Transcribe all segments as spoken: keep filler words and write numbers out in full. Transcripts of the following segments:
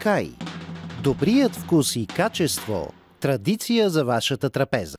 Кай. Добрият вкус и качество – традиция за вашата трапеза.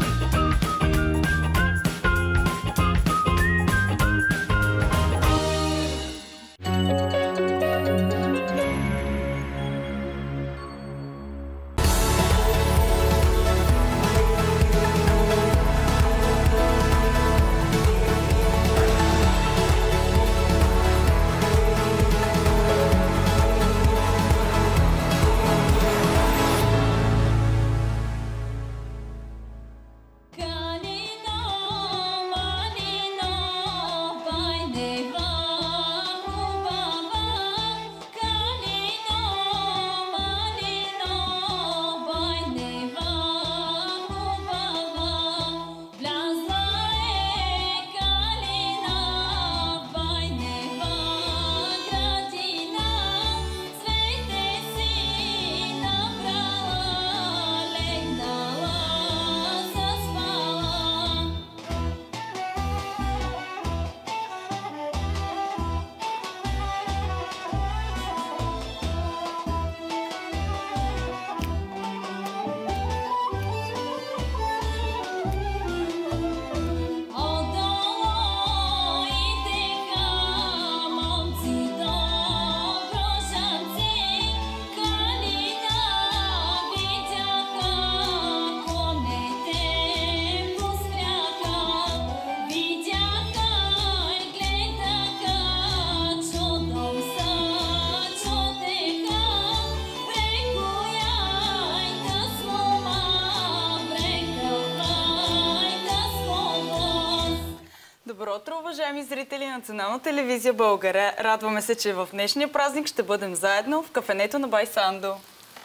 Добро утро, уважаеми зрители на Национална телевизия България. Радваме се, че в днешния празник ще бъдем заедно в кафенето на Бай Сандо.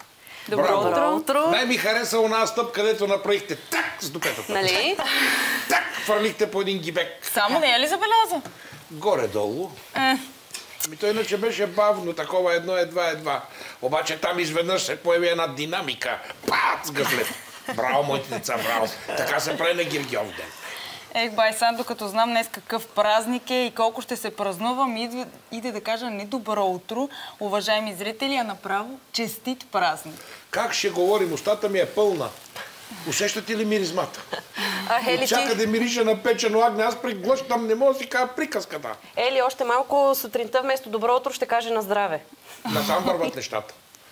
Добро утро. утро. Най-ми хареса оная стъп, където направихте так с дупетата. Нали? Так, фърлихте по един гибек. Само не я ли забеляза? Горе-долу. Е. Ми той иначе беше бавно, такова едно, едва, едва. Обаче там изведнъж се появи една динамика. Пац, гъфлет. Браво, моите деца, браво. Така се прави на Гергьовден. Ех, Бай Сандо, като знам днес какъв празник е и колко ще се празнувам, иде да кажа не добро утро, уважаеми зрители, а направо честит празник. Как ще говорим? Устата ми е пълна. Усещате ли миризмата? От всякъде мирише на печено агне. Аз приглъщам, не мога да си кажа приказката. Ели, още малко сутринта вместо добро утро ще каже на здраве. Насам върват нещата.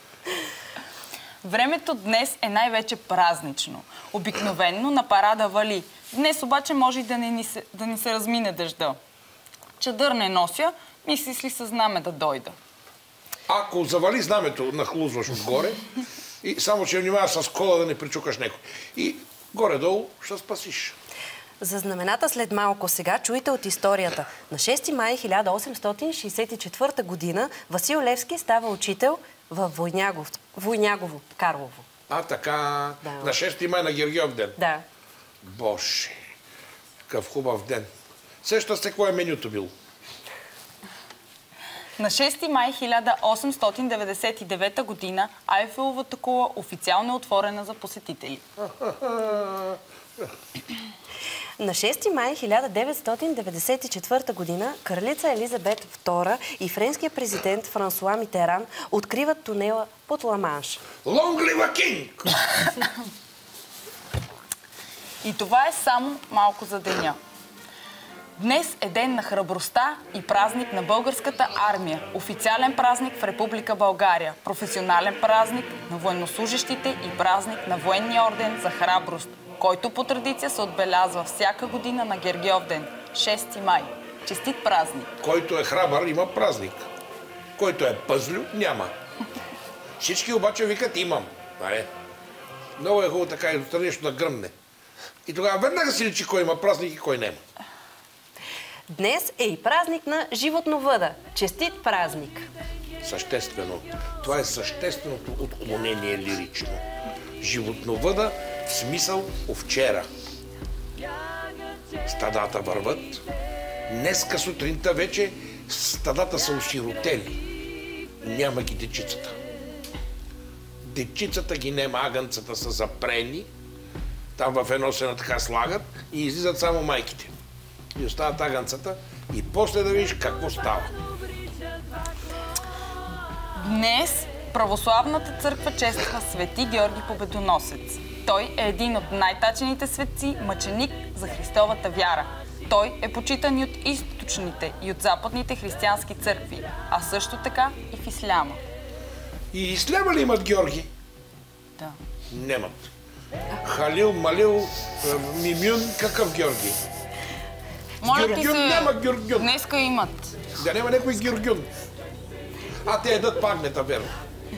Времето днес е най-вече празнично. Обикновенно на парада вали. Днес обаче може и да, не ни, се, да ни се размине дъжда. Чадър не нося, мислиш ли със знаме да дойда? Ако завали знамето, нахлузваш отгоре и само ще внимава с кола да не причукаш някой. И горе-долу ще спасиш. За знамената след малко сега чуйте от историята. На шести май хиляда осемстотин шейсет и четвърта година Васил Левски става учител в Войнягов, Войнягово, Карлово. А, така. Да. На шести май на Гергьовден. Да. Боже, какъв хубав ден. Сеща се, кое е менюто било? На шести май хиляда осемстотин деветдесет и девета година Айфеловата кула официално е отворена за посетители. На шести май хиляда деветстотин деветдесет и четвърта година кралица Елизабет втора и френският президент Франсуа Митеран откриват тунела под Ла-Манш. Long live a king! И това е само малко за деня. Днес е ден на храбростта и празник на българската армия. Официален празник в Република България. Професионален празник на военнослужещите и празник на военния орден за храброст, който по традиция се отбелязва всяка година на Гергьовден, шести май. Честит празник! Който е храбър, има празник. Който е пъзлю, няма. Всички обаче викат имам. Нали? Много е хубаво така и до нещо да гръмне. И тогава веднага си личи кой има празник и кой няма. Днес е и празник на животновъда. Честит празник! Съществено. Това е същественото отклонение лирично. Животновъда в смисъл овчера. Стадата върват. Днеска сутринта вече стадата са осиротели. Няма ги дечицата. Дечицата ги нема, агънцата са запрени. Там в едно се на така слагат и излизат само майките. И остават агънцата и после да видиш какво става. Днес Православната църква чества Свети Георги Победоносец. Той е един от най-тачените светци, мъченик за Христовата вяра. Той е почитан и от източните и от западните християнски църкви, а също така и в исляма. И исляма ли имат Георги? Да. Немат. Халил, Малил, Мимюн, какъв Георги? Моля ти Георгюн се, няма Георгюн. днеска имат. Да няма някой Георгюн. А те едат пагнета, верно.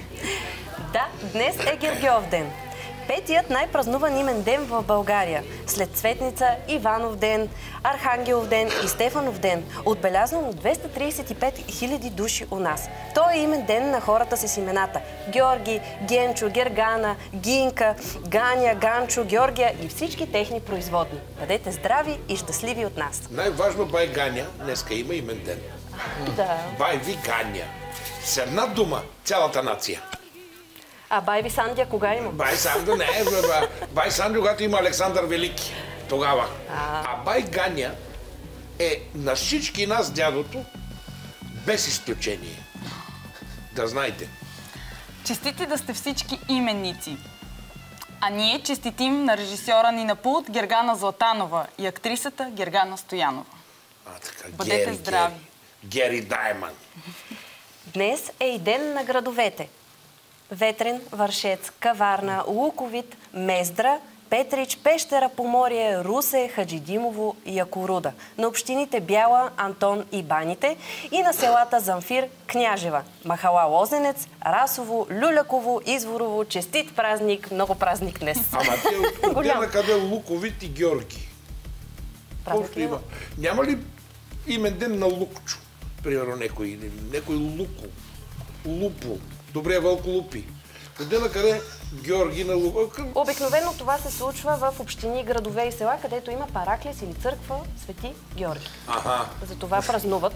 Да, днес е Гергьов ден. Петият най-празнуван имен ден в България. След Цветница, Иванов ден, Архангелов ден и Стефанов ден. Отбелязан от двеста тридесет и пет хиляди души у нас. Той е имен ден на хората с имената Георги, Генчо, Гергана, Гинка, Ганя, Ганчо, Георгия и всички техни производни. Бъдете здрави и щастливи от нас. Най-важно бай Ганя, днеска има имен ден. Да. Бай ви Ганя. С една дума, цялата нация. А Байви Сандия кога има? Бай Санду не е, Бай Санду, когато има Александър Велики. Тогава. А, а Бай Ганя е на всички нас дядото, без изключение. Да знаете. Честити да сте всички именници. А ние честитим на режисьора ни на пулт Гергана Златанова и актрисата Гергана Стоянова. А, така, Бъдете Гери, здрави. Гери, Гери Дайман. Днес е и ден на градовете. Ветрен, Вършец, Каварна, Луковит, Мездра, Петрич, Пещера, Поморие, Русе, Хаджидимово и Якоруда. На общините Бяла, Антон и Баните и на селата Замфир, Княжева, Махала Лозенец, Расово, Люляково, Изворово. Честит празник, много празник днес. Ама те отдена къде Луковит и Георги. Колко има? Няма ли имен ден на Лукчо? Примерно некой, некой Луко, Лупо. Добре, Вълко Лупи. Отдена къде Георги на Лупа? Обикновено това се случва в общини, градове и села, където има параклис или църква Свети Георги. Аха. Затова празнуват.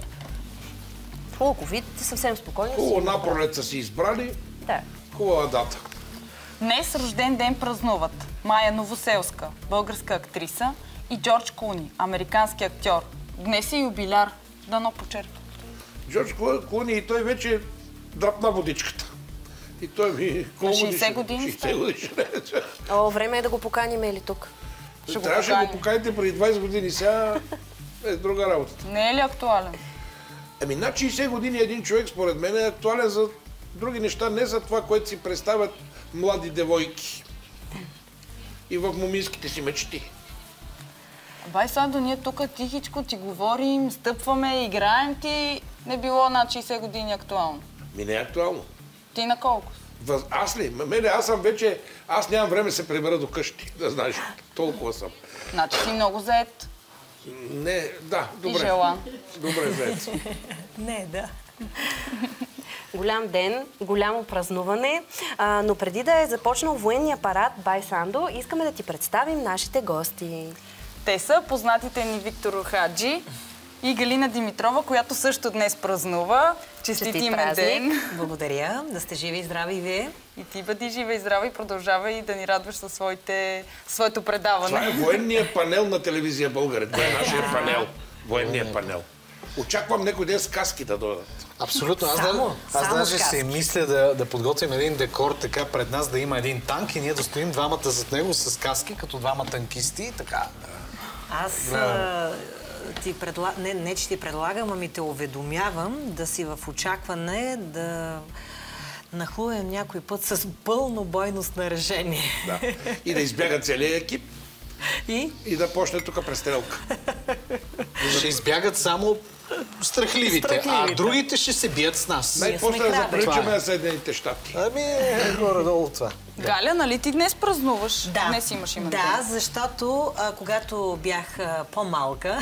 Луковит съвсем спокойно. Хубаво напролет са си избрали. Да. Хубава дата. Днес рожден ден празнуват Майя Новоселска, българска актриса, и Джордж Клуни, американски актьор. Днес е юбиляр. Дано почерпа. Джордж Клуни и той вече драпна водичката. И той ми... На шейсет години. шейсет години. О, време е да го поканим или тук. Трябваше да го поканите преди двайсет години. Сега е друга работа. Не е ли актуален? Ами над шейсет години един човек, според мен, е актуален за други неща, не за това, което си представят млади девойки. И в моминските си мечти. Бай Сандо, ние тук тихичко ти говорим, стъпваме, играем ти. Не било над шейсет години актуално. Ми не е актуално. Ти на колко? Въз... Аз ли? Мене, аз съм вече... Аз нямам време да се прибера до къщи, да знаеш. Толкова съм. Значи си много заед. Не, да, добре. И желан. Добре, заед. Не, да. Голям ден, голямо празнуване, а, но преди да е започнал военния парад Бай Сандо, искаме да ти представим нашите гости. Те са познатите ни Виктор Хаджи и Галина Димитрова, която също днес празнува. Честит имен ден! Благодаря. Да сте живи и здрави и вие. И ти бъди жива и здрава и продължавай да ни радваш със своите, своето предаване. Това е военният панел на телевизия България. Това е нашия панел. Военният панел. Очаквам някой ден с каски да дойдат. Абсолютно. Аз, Само, да, аз само даже каски. си мисля да, да подготвим един декор така пред нас, да има един танк и ние да стоим двамата зад него с каски, като двама танкисти. Така. Аз а, ти предла... не, не, че ти предлагам, ами те уведомявам да си в очакване да нахлуем някой път с пълно бойно снаряжение. Да. И да избяга целият екип. И? И да почне тук престрелка. Ще избягат само страхливите, Страхливите. а другите ще се бият с нас. Най-после сме да крави. заприличаме Това е. на Съединените щати. Ами, горе-долу това. Галя, нали ти днес празнуваш? Да, Днес имаш имен да, ден. защото а, когато бях а, по-малка,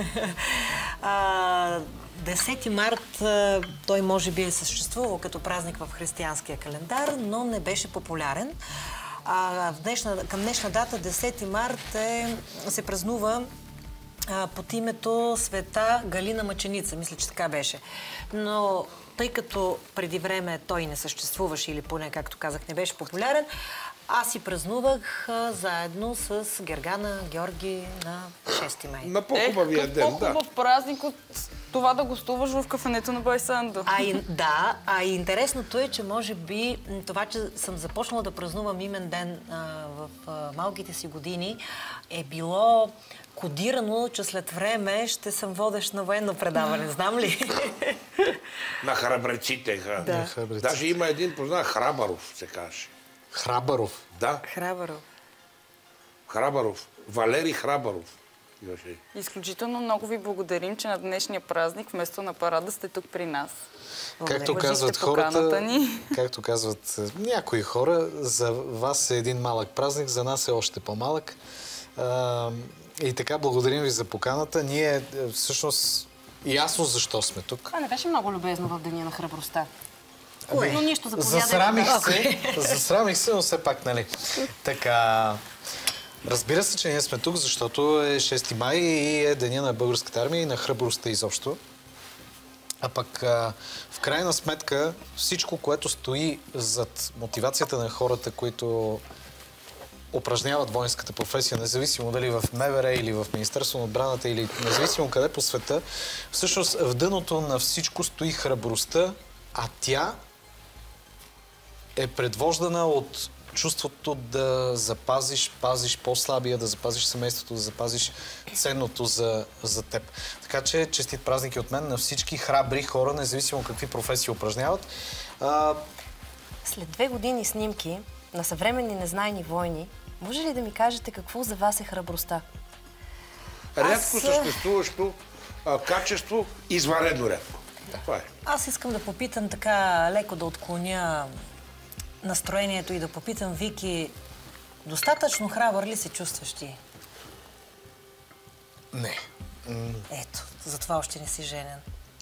а, десети март а, той може би е съществувал като празник в християнския календар, но не беше популярен. А, в днешна, към днешна дата, десети март, е, се празнува а, под името Света Галина Мъченица. Мисля, че така беше. Но тъй като преди време той не съществуваше или поне, както казах, не беше популярен, аз си празнувах а, заедно с Гергана Георги на шести май. На Ех, по-хубавия какъв ден, да. по-хубав празник от това да гостуваш в кафенето на Байсандо. А и, да, а и интересното е, че може би това, че съм започнала да празнувам имен ден а, в а, малките си години, е било кодирано, че след време ще съм водещ на военно предаване. Знам ли? На храбреците. Да. Даже има един познат Храбаров, се каже. Храбаров? Да. Храбаров. Храбаров. Валери Храбаров. Изключително много ви благодарим, че на днешния празник, вместо на парада, сте тук при нас. Както казват хората, както казват някои хора, за вас е един малък празник, за нас е още по-малък. И така, благодарим ви за поканата. Ние всъщност ясно защо сме тук. Това не беше много любезно в Деня на храбростта. Ами, но нищо, заповядай. Засрамих се, засрамих се, но все пак, нали. Така, разбира се, че ние сме тук, защото е шести май и е Деня на българската армия и на храбростта изобщо. А пък в крайна сметка всичко, което стои зад мотивацията на хората, които упражняват воинската професия, независимо дали в МВР или в Министерство на отбраната или независимо къде по света, всъщност в дъното на всичко стои храбростта, а тя е предвождана от чувството да запазиш, пазиш по-слабия, да запазиш семейството, да запазиш ценното за, за теб. Така че честит празник от мен на всички храбри хора, независимо какви професии упражняват. А... След две години снимки на съвременни незнайни войни, може ли да ми кажете какво за вас е храбростта? Рядко Аз... съществуващо а, качество, извънредно рядко. Това е. Аз искам да попитам така леко да отклоня настроението и да попитам Вики, достатъчно храбър ли се чувстваш ти? Не. Ето, затова още не си женен.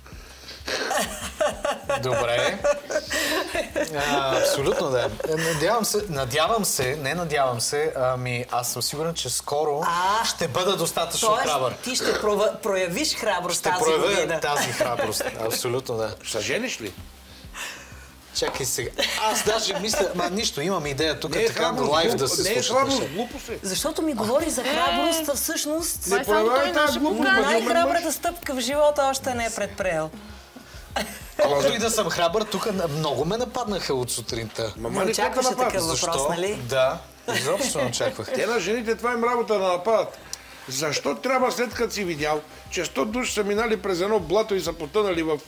Добре. А, абсолютно да. Надявам се, надявам се, не надявам се, ами аз съм сигурен, че скоро а, ще бъда достатъчно тоест, храбър. Ти ще проявиш храброст ще тази проявя година. тази храброст. Абсолютно да. Ще жениш ли? Чакай сега. Аз даже мисля, ма нищо, имам идея тук е така на лайв да се не е храброст, глупост е. Защото ми говори за храброст, а всъщност не проявяй тази глупост. Най-храбрата стъпка в живота още не е предприел. Колкото и да съм храбър, тук много ме нападнаха от сутринта. Не очакваше такъв въпрос, нали? Да, изобщо не очаквах. Те на жените това им работа да нападат. Защо трябва след като си видял, че сто души са минали през едно блато и са потънали в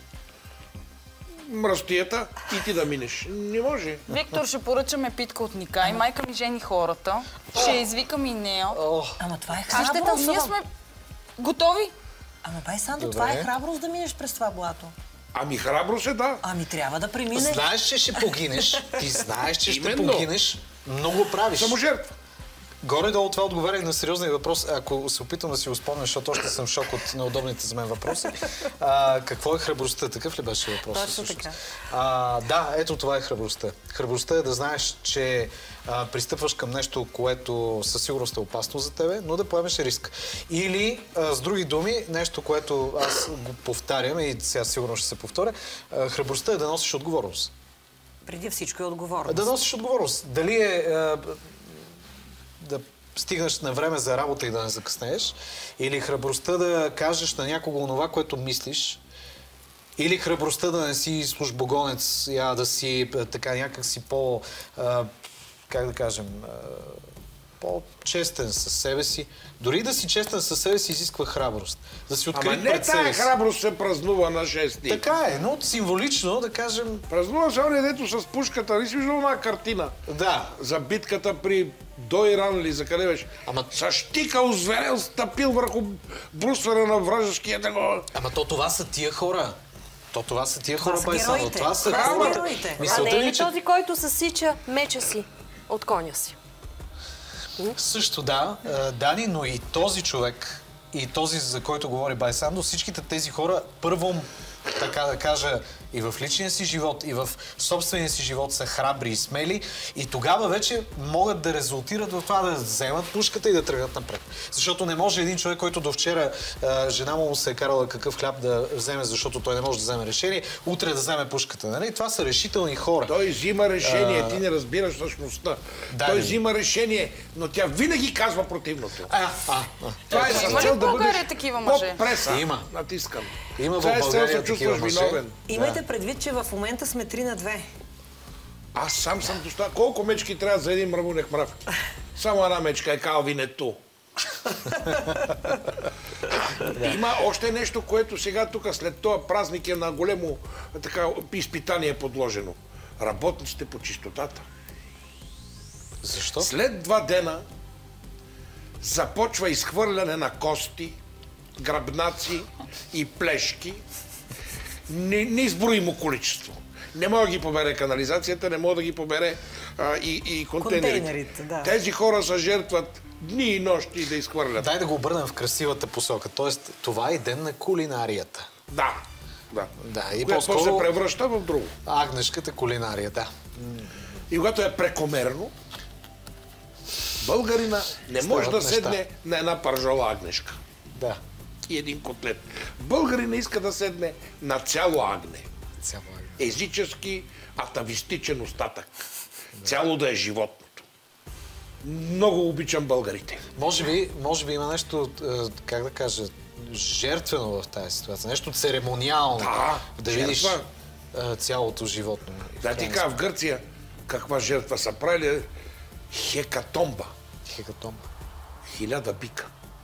мръстията и ти да минеш? Не може. Виктор, ще поръчаме питка от Никай. Майка ми жени хората. Ще извикам и нея. Ама това е храброст. Ще тълсувам. Ние сме готови. Ама бай, Сандо, това е храброст да минеш през това блато. Ами храброст е, да. Ами трябва да преминеш. Знаеш, че ще погинеш. Ти знаеш, че ще погинеш. Много правиш. Саможертва. Горе-долу това отговаря и на сериозния въпрос. Ако се опитам да си го спомня, защото още съм в шок от неудобните за мен въпроси. А, какво е храбростта? Такъв ли беше въпросът? Точно така. А, да, ето това е храбростта. Храбростта е да знаеш, че а, пристъпваш към нещо, което със сигурност е опасно за тебе, но да поемеш риск. Или, а, с други думи, нещо, което аз го повтарям и сега сигурно ще се повторя, а, храбростта е да носиш отговорност. Преди всичко е отговорност. Да носиш отговорност. Дали е... А, да стигнеш на време за работа и да не закъснееш, или храбростта да кажеш на някого онова, което мислиш, или храбростта да не си службогонец, а да си така някак си по, а, как да кажем, а, по-честен със себе си. Дори да си честен със себе си изисква храброст. Да си открит пред себе си. Ама не тая храброст се празнува на шести. Така е, но символично да кажем... Празнува се оня, дето с пушката. Не си виждал една картина? Да. За битката при до Иран ли, за къде беше? Ама... С щика озверел, стъпил върху бруствера на вражеския такова. Ама то това са тия хора. То това са тия хора, това са героите. Това са героите. А не е ли този, който съсича меча си от коня си? Също да, Дани, но и този човек, и този, за който говори Байсандо, всичките тези хора първо така да кажа, и в личния си живот, и в собствения си живот са храбри и смели, и тогава вече могат да резултират в това да вземат пушката и да тръгнат напред. Защото не може един човек, който до вчера а, жена му се е карала какъв хляб да вземе, защото той не може да вземе решение, утре да вземе пушката. Нали? Това са решителни хора. Той взима решение, а... ти не разбираш същността. Да, той взима решение, но тя винаги казва противното. А, а, а. Това е с цел да бъдеш такива мъже? преса. Има. Натискам. Има в това е с цел България се чувстваш виновен. Имайте предвид, че в момента сме три на две. Аз сам съм достатъчно. Колко мечки трябва за един мрамунек мрав? Само една мечка е Калвинето. Има още нещо, което сега тук след този празник е на големо така, изпитание подложено. Работниците по чистотата. Защо? След два дена започва изхвърляне на кости, гръбнаци и плешки. Неизброимо количество. Не мога да ги побере канализацията, не мога да ги побере а, и, и контейнерите. контейнерите да. Тези хора се жертват дни и нощи да изхвърлят. Дай да го обърнем в красивата посока. Тоест, това е ден на кулинарията. Да. Да. Да, и по-скоро се превръща в друго. Агнешката кулинария, да. И когато е прекомерно, българина не може да седне на една пържола агнешка. Да. И един котлет. Българина иска да седне на цяло агне. Цяло агне. Езически, атавистичен остатък. Да. Цяло да е животното. Много обичам българите. Може би, може би има нещо, как да кажа, жертвено в тази ситуация. Нещо церемониално. Да, да видиш цялото животно. Да ти кажа, в Гърция каква жертва са правили? Хекатомба. Хекатомба. Хиляда бика.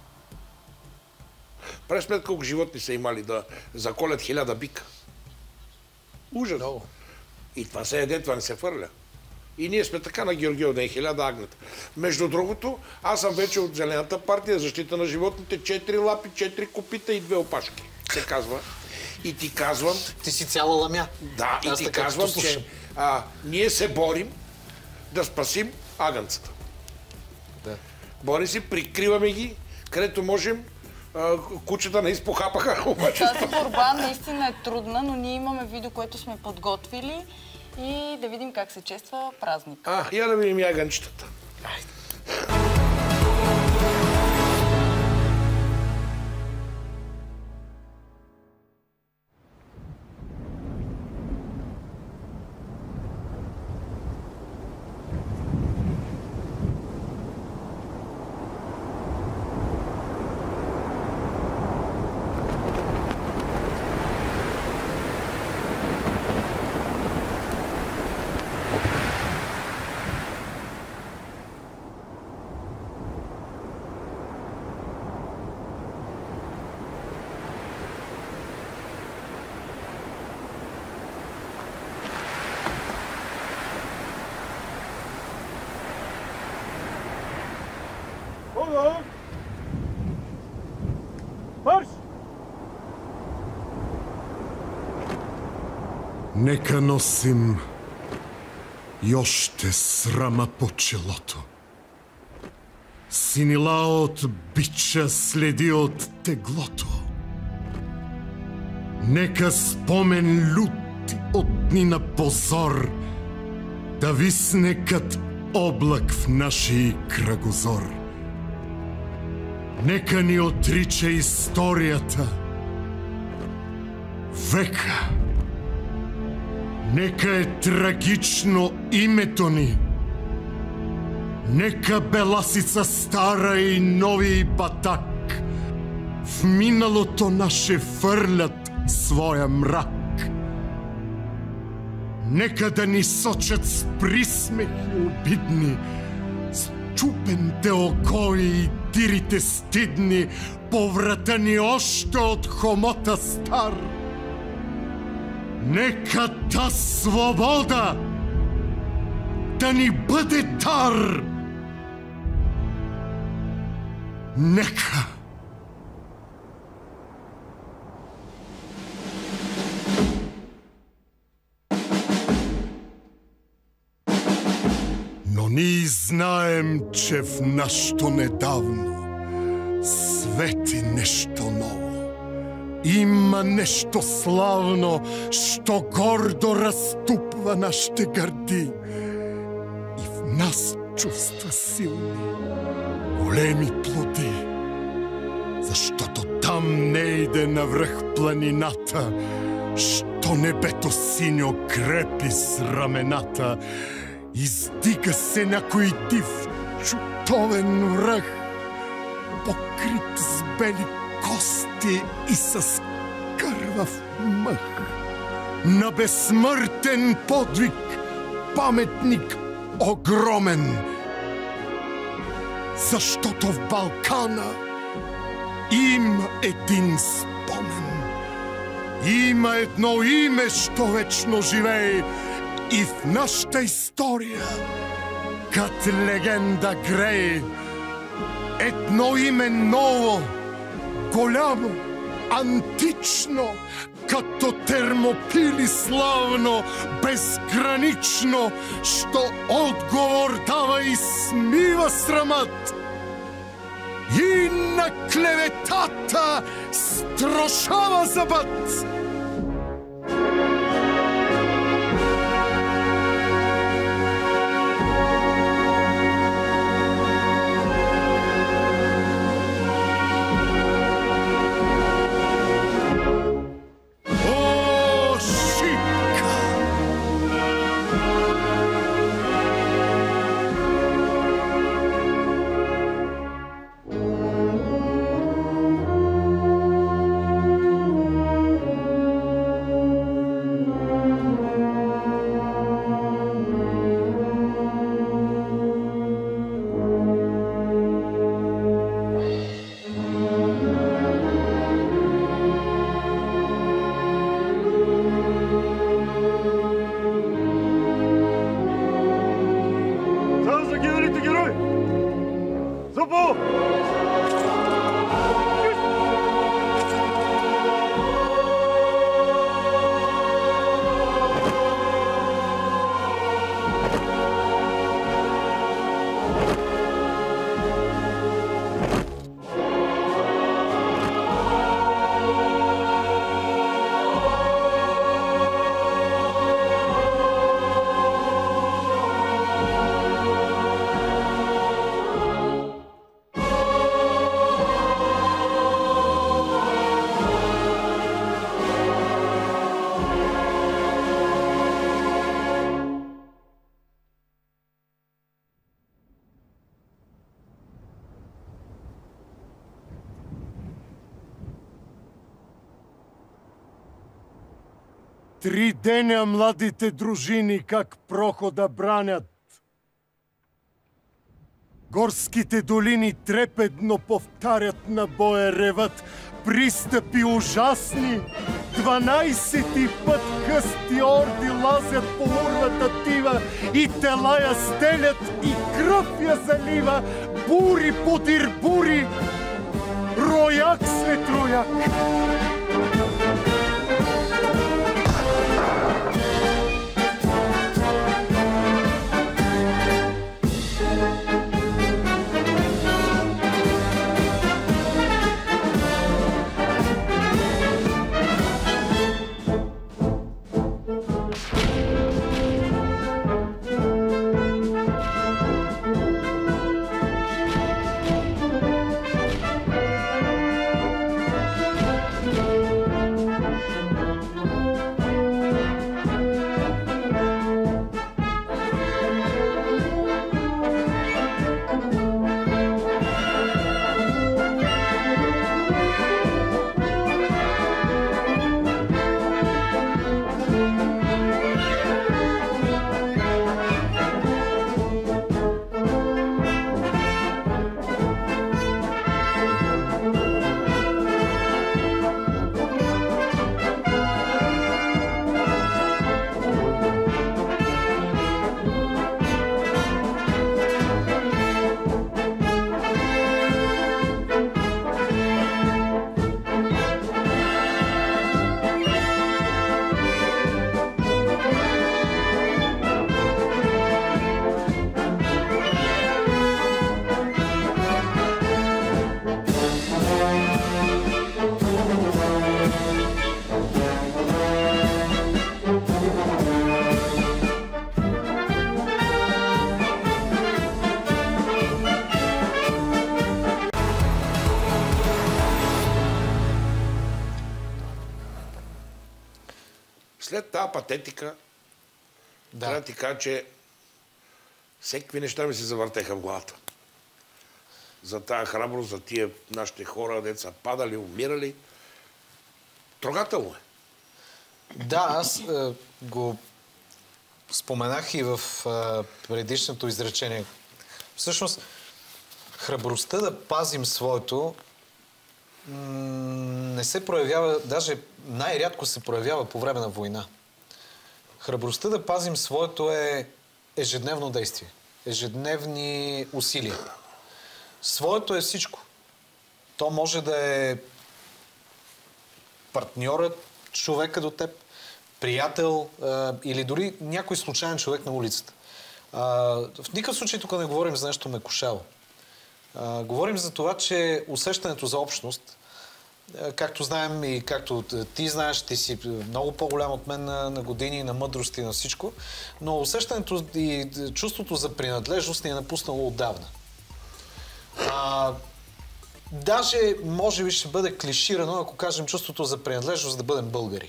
Прави сметка колко животни са имали да заколят хиляда бика. Ужас. No. И това се еде, това не се фърля. И ние сме така на Георгиев ден, хиляда агнета. Между другото, аз съм вече от Зелената партия, защита на животните, четири лапи, четири копита и две опашки, се казва. И ти казвам... Ти си цяла ламя. Да, и аз ти казвам, че а, ние се борим да спасим агънцата. Да. Борим си, прикриваме ги, където можем. Кучета не изпохапаха. Тази борба наистина е трудна, но ние имаме видео, което сме подготвили и да видим как се чества празник. А, я да видим ягънчетата. Марш! Нека носим още срама по челото. Синила от бича следи от теглото. Нека спомен лют от дни на позор да висне кът облак в наши кръгозор. Нека ни отрича историята. Века. Нека е трагично името ни. Нека беласица стара и нови батак в миналото наше фърлят своя мрак. Нека да ни сочат с присмехи обидни, с чупените око и дирите стидни по врата ни още от хомота стар. Нека та свобода да ни бъде дар. Нека. Но ние знаем, че в нашето недавно свети нещо ново Има нещо славно, що гордо разтупва нашите гърди и в нас чувства силни, големи плоди. Защото там не иде навръх планината, що небето синьо крепи с рамената. Издига се някой див чутовен връх, покрит с бели кости и с кървав мъх. На безсмъртен подвиг паметник огромен, защото в Балкана има един спомен. Има едно име, що вечно живее и в нашата история кът легенда грее. Едно име ново, голямо, антично, като Термопили славно, безгранично, що отговор дава и смива срамът. И на клеветата строшава зъбът. Три деня младите дружини как прохода бранят. Горските долини трепетно повтарят на боя ревът. Пристъпи ужасни, дванайсети път хъсти орди лазят по урвата тива и тела я стелят и кръв я залива. Бури подир бури, рояк след рояк. След тази патетика, Да. трябва да ти кажа, че всеки неща ми се завъртеха в главата. За тая храброст, за тия нашите хора, деца падали, умирали. Трогателно е. Да, аз е, го споменах и в е, предишното изречение. Всъщност, храбростта да пазим своето м- не се проявява, даже най-рядко се проявява по време на война. Храбростта да пазим своето е ежедневно действие, ежедневни усилия. Своето е всичко. То може да е партньорът, човека до теб, приятел а, или дори някой случайен човек на улицата. А, в никакъв случай тук не говорим за нещо мекушаво. А, говорим за това, че усещането за общност, а, както знаем и както ти знаеш, ти си много по-голям от мен на, на години, на мъдрост и на всичко, но усещането и чувството за принадлежност ни е напуснало отдавна. А, даже, може би, ще бъде клиширано, ако кажем чувството за принадлежност да бъдем българи.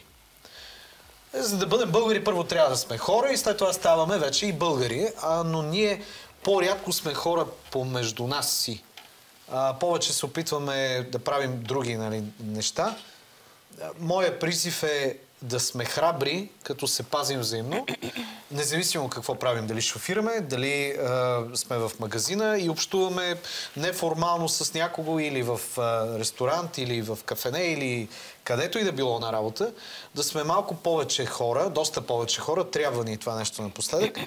За да бъдем българи, първо трябва да сме хора и след това ставаме вече и българи, а, но ние по-рядко сме хора помежду нас си. А, повече се опитваме да правим други, нали, неща. Моя призив е да сме храбри, като се пазим взаимно, независимо какво правим, дали шофираме, дали а, сме в магазина и общуваме неформално с някого или в а, ресторант, или в кафене, или където и да било на работа, да сме малко повече хора, доста повече хора, трябва ни това нещо напоследък,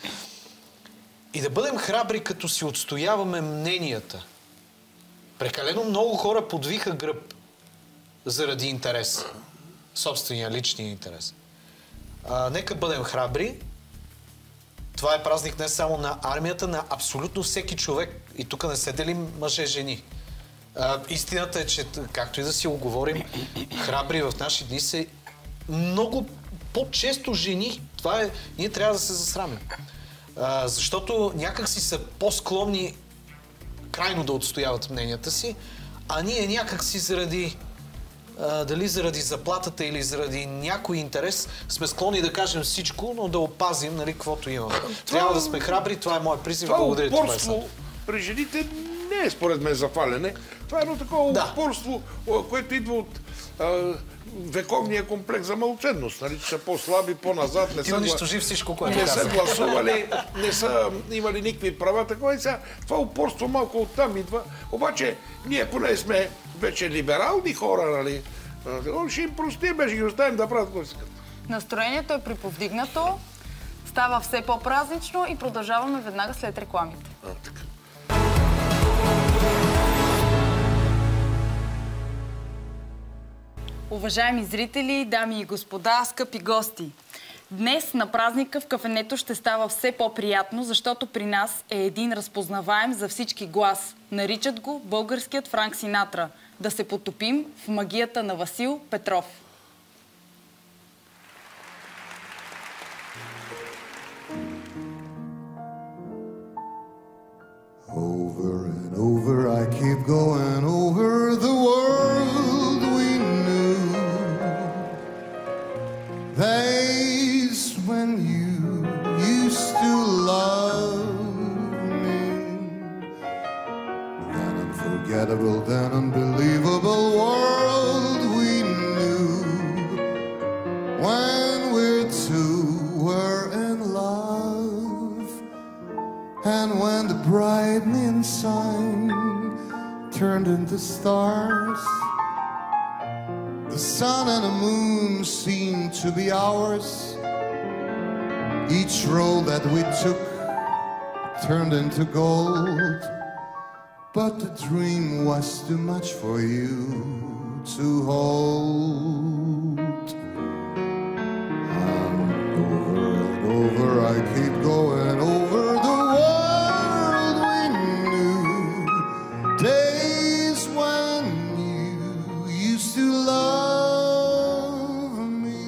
и да бъдем храбри, като си отстояваме мненията. Прекалено много хора подвиха гръб заради интерес. Собствения, личния интерес. А, нека бъдем храбри. Това е празник не само на армията, на абсолютно всеки човек. И тук не се делим мъже-жени. Истината е, че както и да си го говорим, храбри в наши дни са много по-често жени. Това е... Ние трябва да се засрамим. А, защото някак си са по-склонни крайно да отстояват мненията си, а ние някак си заради... Uh, дали заради заплатата или заради някой интерес, сме склонни да кажем всичко, но да опазим, нали, каквото имаме. Това, трябва да сме храбри, това е моят призив. Благодаря ти, упорство при жените не е според мен зафалене. Това е едно такова да. упорство, което идва от а, вековния комплекс за малоценност. Нали, че са по-слаби, по-назад, не ти са, унищожи всичко, което не казах. са гласували, не са имали никакви права. Такова и сега. Това упорство малко оттам идва. Обаче ние поне сме вече либерални хора, нали? Ще им простим, ще ги оставим да правят какво искат. Настроението е приповдигнато, става все по-празнично и продължаваме веднага след рекламите. А, така. Уважаеми зрители, дами и господа, скъпи гости! Днес на празника в кафенето ще става все по-приятно, защото при нас е един разпознаваем за всички глас. Наричат го българският Франк Синатра. Да се потопим в магията на Васил Петров. Over and over I keep going over the world we knew. Days when you used to love me. That unforgettable, that unbelievable world we knew. When we're two were in love. And when the brightening sun turned into stars, the sun and the moon seemed to be ours. Each road that we took turned into gold, but the dream was too much for you to hold. And over and over I keep going over the world we knew. Days when you used to love me.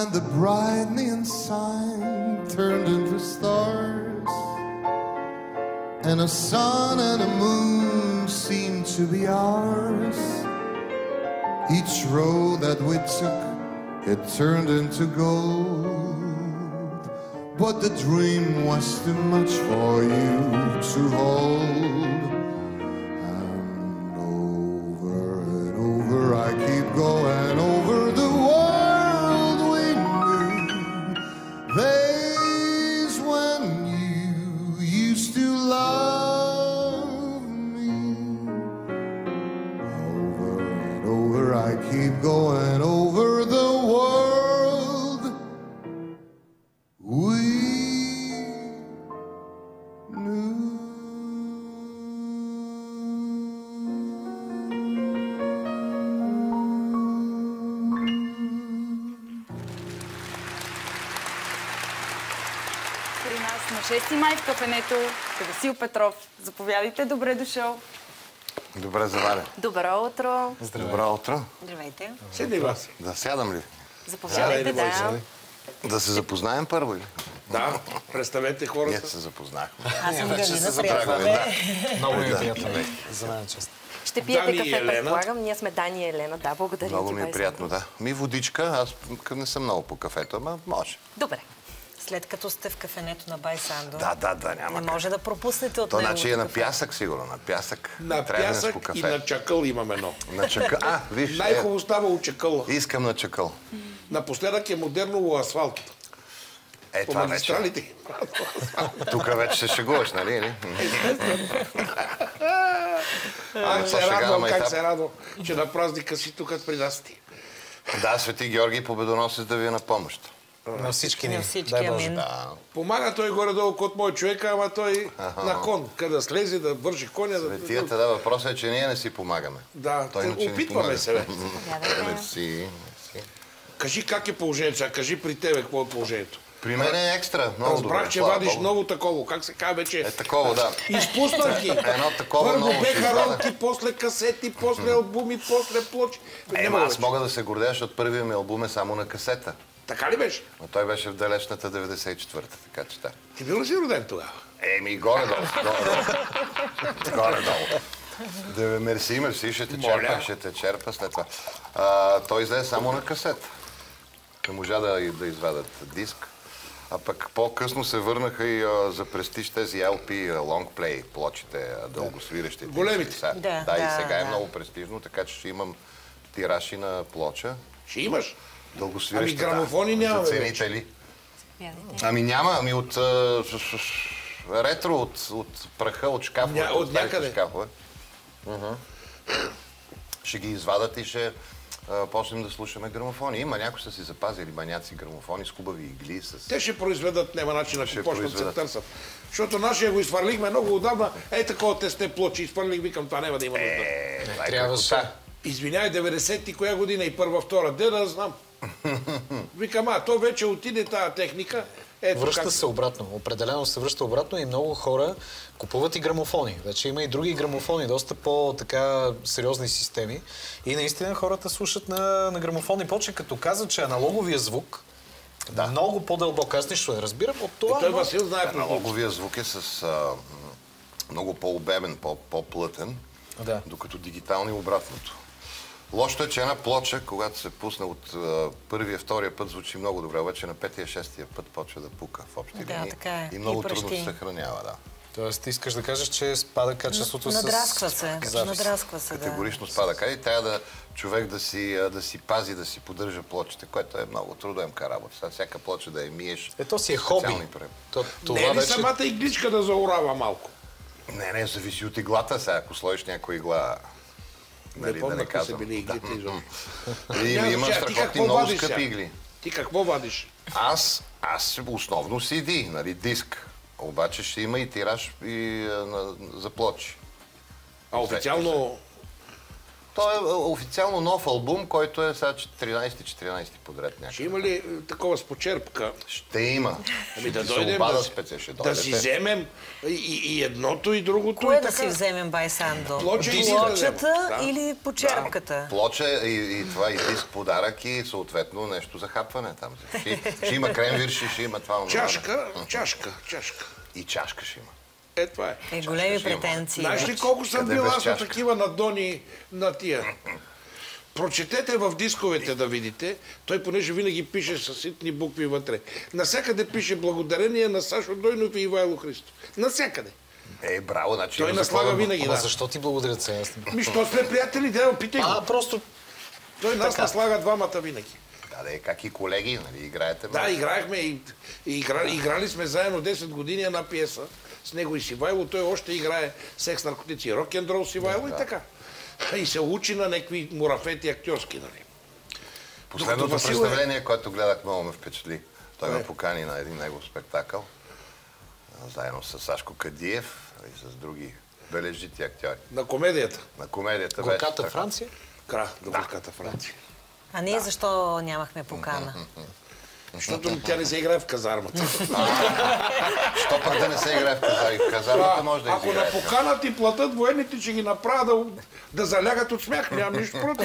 and the bright neon sign turned into stars, and a sun and a moon seemed to be ours. Each road that we took, it turned into gold, but the dream was too much for you to hold. And over and over I keep going over the world we knew, days when you used to love me. Over and over I keep going over the world we knew. При нас на шести май в кафенето Васил Петров. Заповядайте, добре дошъл. Добре заваря. Добро утро. Добро утро. Здравейте. Седни вас. Да сядам ли? Заповядайте, да. Да се запознаем първо или? Да, представете Ние хората. се запознахме. Аз съм вече Галина, се приятно Здравей, ме. Много ми е приятно. За мен е чест. Ще пиете Дани и кафе, Елена. предполагам. Ние сме Дани и Елена. Да, благодаря Много ти, ми е Байсандо. приятно, да. Ми водичка, аз не съм много по кафето, ама може. Добре. След като сте в кафенето на Байсандо, Да, да, да, няма не може да пропуснете от То него. значи е на пясък, сигурно, на пясък. На Тревенско пясък кафе. и на чакъл имам едно. На чакъл. А, виж, е, Най-хубаво става от чакъл. искам на чакъл. Напоследък е модерно асфалт. Е, По това вече. магистралите. Тук вече се шегуваш, нали? или? Как се шега на радвам, майтап. как се радвам, че на празника си тук при нас ти. Да, Свети Георги Победоносец да ви е на помощ. На всички ни. На всички, Дай Боже. амин. Да. Помага той горе-долу код мой човек, ама той на кон. Къде да слезе, да върши коня. Да... Светията, да, въпросът е, че ние не си помагаме. Да, Той иначе ни опитваме помага. се, бе. Мерси, мерси. Кажи как е положението сега, кажи при тебе какво е положението. При мен е екстра. Много Разбрах, добре, че слава вадиш Богу. много такова. Как се казва вече? Е такова, да. Изпуснах ги. Едно такова Първо много ще беха извадя. ронки, после касети, после албуми, после плочи. Ема Няма аз вече. мога да се гордея, защото първият ми албум е само на касета. Така ли беше? Но той беше в далечната деветдесет и четвърта, така че да. Ти бил ли си роден тогава? Еми, горе-долу, горе-долу. Горе-долу. Да, мерси, мерси, ще те Моля. черпа, ще те черпа след това. А, той излезе само на касета. Не можа да, да извадят диск. А пък по-късно се върнаха и а, за престиж тези ел пи, лонгплей, плочите, а, дългосвирещите. Големите. Сега- Да, да, и да, сега е да. много престижно, така че ще имам тираж и на плоча. Ще имаш. Дългосвиреща, Ами грамофони да. нямаме За ценители. Ами няма, ами от а, с, с, с, ретро, от, от праха, от шкафове. Ня- от някъде. Шкафове. Мгм. Ще ги извадат и ще а, почнем да слушаме грамофони. Има някои са си запазили маняци грамофони с хубави игли. С... Те ще произведат, няма начин, Ще ако почнат се произведат. търсят. Защото нашия го изфърлихме много отдавна. Ей такова тесте плочи, изфърлих, викам, това няма да има нужда. Е, това е трябваше. кракота. Извинявай, деветдесет и коя година и първа, втора, де да знам. Викам, а, то вече отиде тази техника. Ето Връща как... се обратно. Определено се връща обратно и много хора купуват и грамофони. Вече има и други грамофони, доста по-така сериозни системи. И наистина хората слушат на, на грамофонни плочи, като казват, че аналоговия звук да. много по-дълбок. Аз нищо не разбирам от това. И той но- Васил знае по звук. Аналоговия звук е с а, м, много по-обемен, по- по-плътен, Да. докато дигитални обратното. Лошото е, че една плоча, когато се пусне от а, първия, втория път, звучи много добре, обаче на петия, шестия път почва да пука в общи Да, линии. така е. И много И трудно пръщи. се съхранява, да. Тоест, ти искаш да кажеш, че спада качеството с... Надрасква се. запис. Надрасква се, да. Категорично спада. Къде трябва да човек да си, а, да си пази, да си поддържа плочите, което е много трудоемка работа. Сега всяка плоча да я миеш. Ето си е хоби. специални пре- То, това Не е ли вече... самата игличка да заорава малко? Не, не, зависи от иглата сега. Ако сложиш някоя игла, нали, Не да помня не какво са казвам. били иглите изобщо. И, Няма има значение. Ти страхотни какво много вадиш скъпи сега? игли. Ти какво вадиш? Аз, аз основно си ди, нали, диск. Обаче ще има и тираж и, а, на, за плочи. А официално... Той е официално нов албум, който е сега тринайсети-четиринайсети подред някакъв. Ще има ли такова с почерпка? Ще има. Ами да Ще дойдем, обада да, специя, ще да дойдете. си вземем и, и, и едното, и другото. Кое и да така. си вземем, Байсандо? Плоча и Плочата да. или почерпката? Да. Плоча и, и това и диск подарък и съответно нещо за хапване там. Ще, ще има кремвирши, ще има това. Чашка, чашка, чашка. И чашка ще има. Е, това е. Е, големи ще има. претенции. Знаеш ли колко съм Къде бил без аз на чашка? такива надони на тия? Прочетете в дисковете да видите. Той, понеже винаги пише с ситни букви вътре. Насякъде пише благодарение на Сашо Дойнов и Ивайло Христов. Насякъде. Е, браво, значи... Той има наслага закон. винаги, Ама да. защо ти благодаря сега? Ми, що сме приятели, да, питай го. А, просто... Той нас наслага двамата винаги. Да, да, как и колеги, нали, играете. Да, играехме и, и игра, играли сме заедно десет години една пиеса с него и с Ивайло. Той още играе секс, наркотици и рок-н-рол с Ивайло и така. И се учи на някакви мурафети актьорски, нали. Последното Васил е- представление, което гледах, много ме впечатли. Той Е. ме покани на един негов спектакъл, заедно с Сашко Кадиев и с други бележити актьори. На комедията. На комедията Горката беше... Франция? Кра, на горката Франция. А ние защо нямахме покана? Защото тя не се играе в казармата. Що пък да не се играе в казар... в казармата, може да Ако на изиграете. покана ти платят, военните ще ги направят да, да залягат от смях. Нямам нищо против.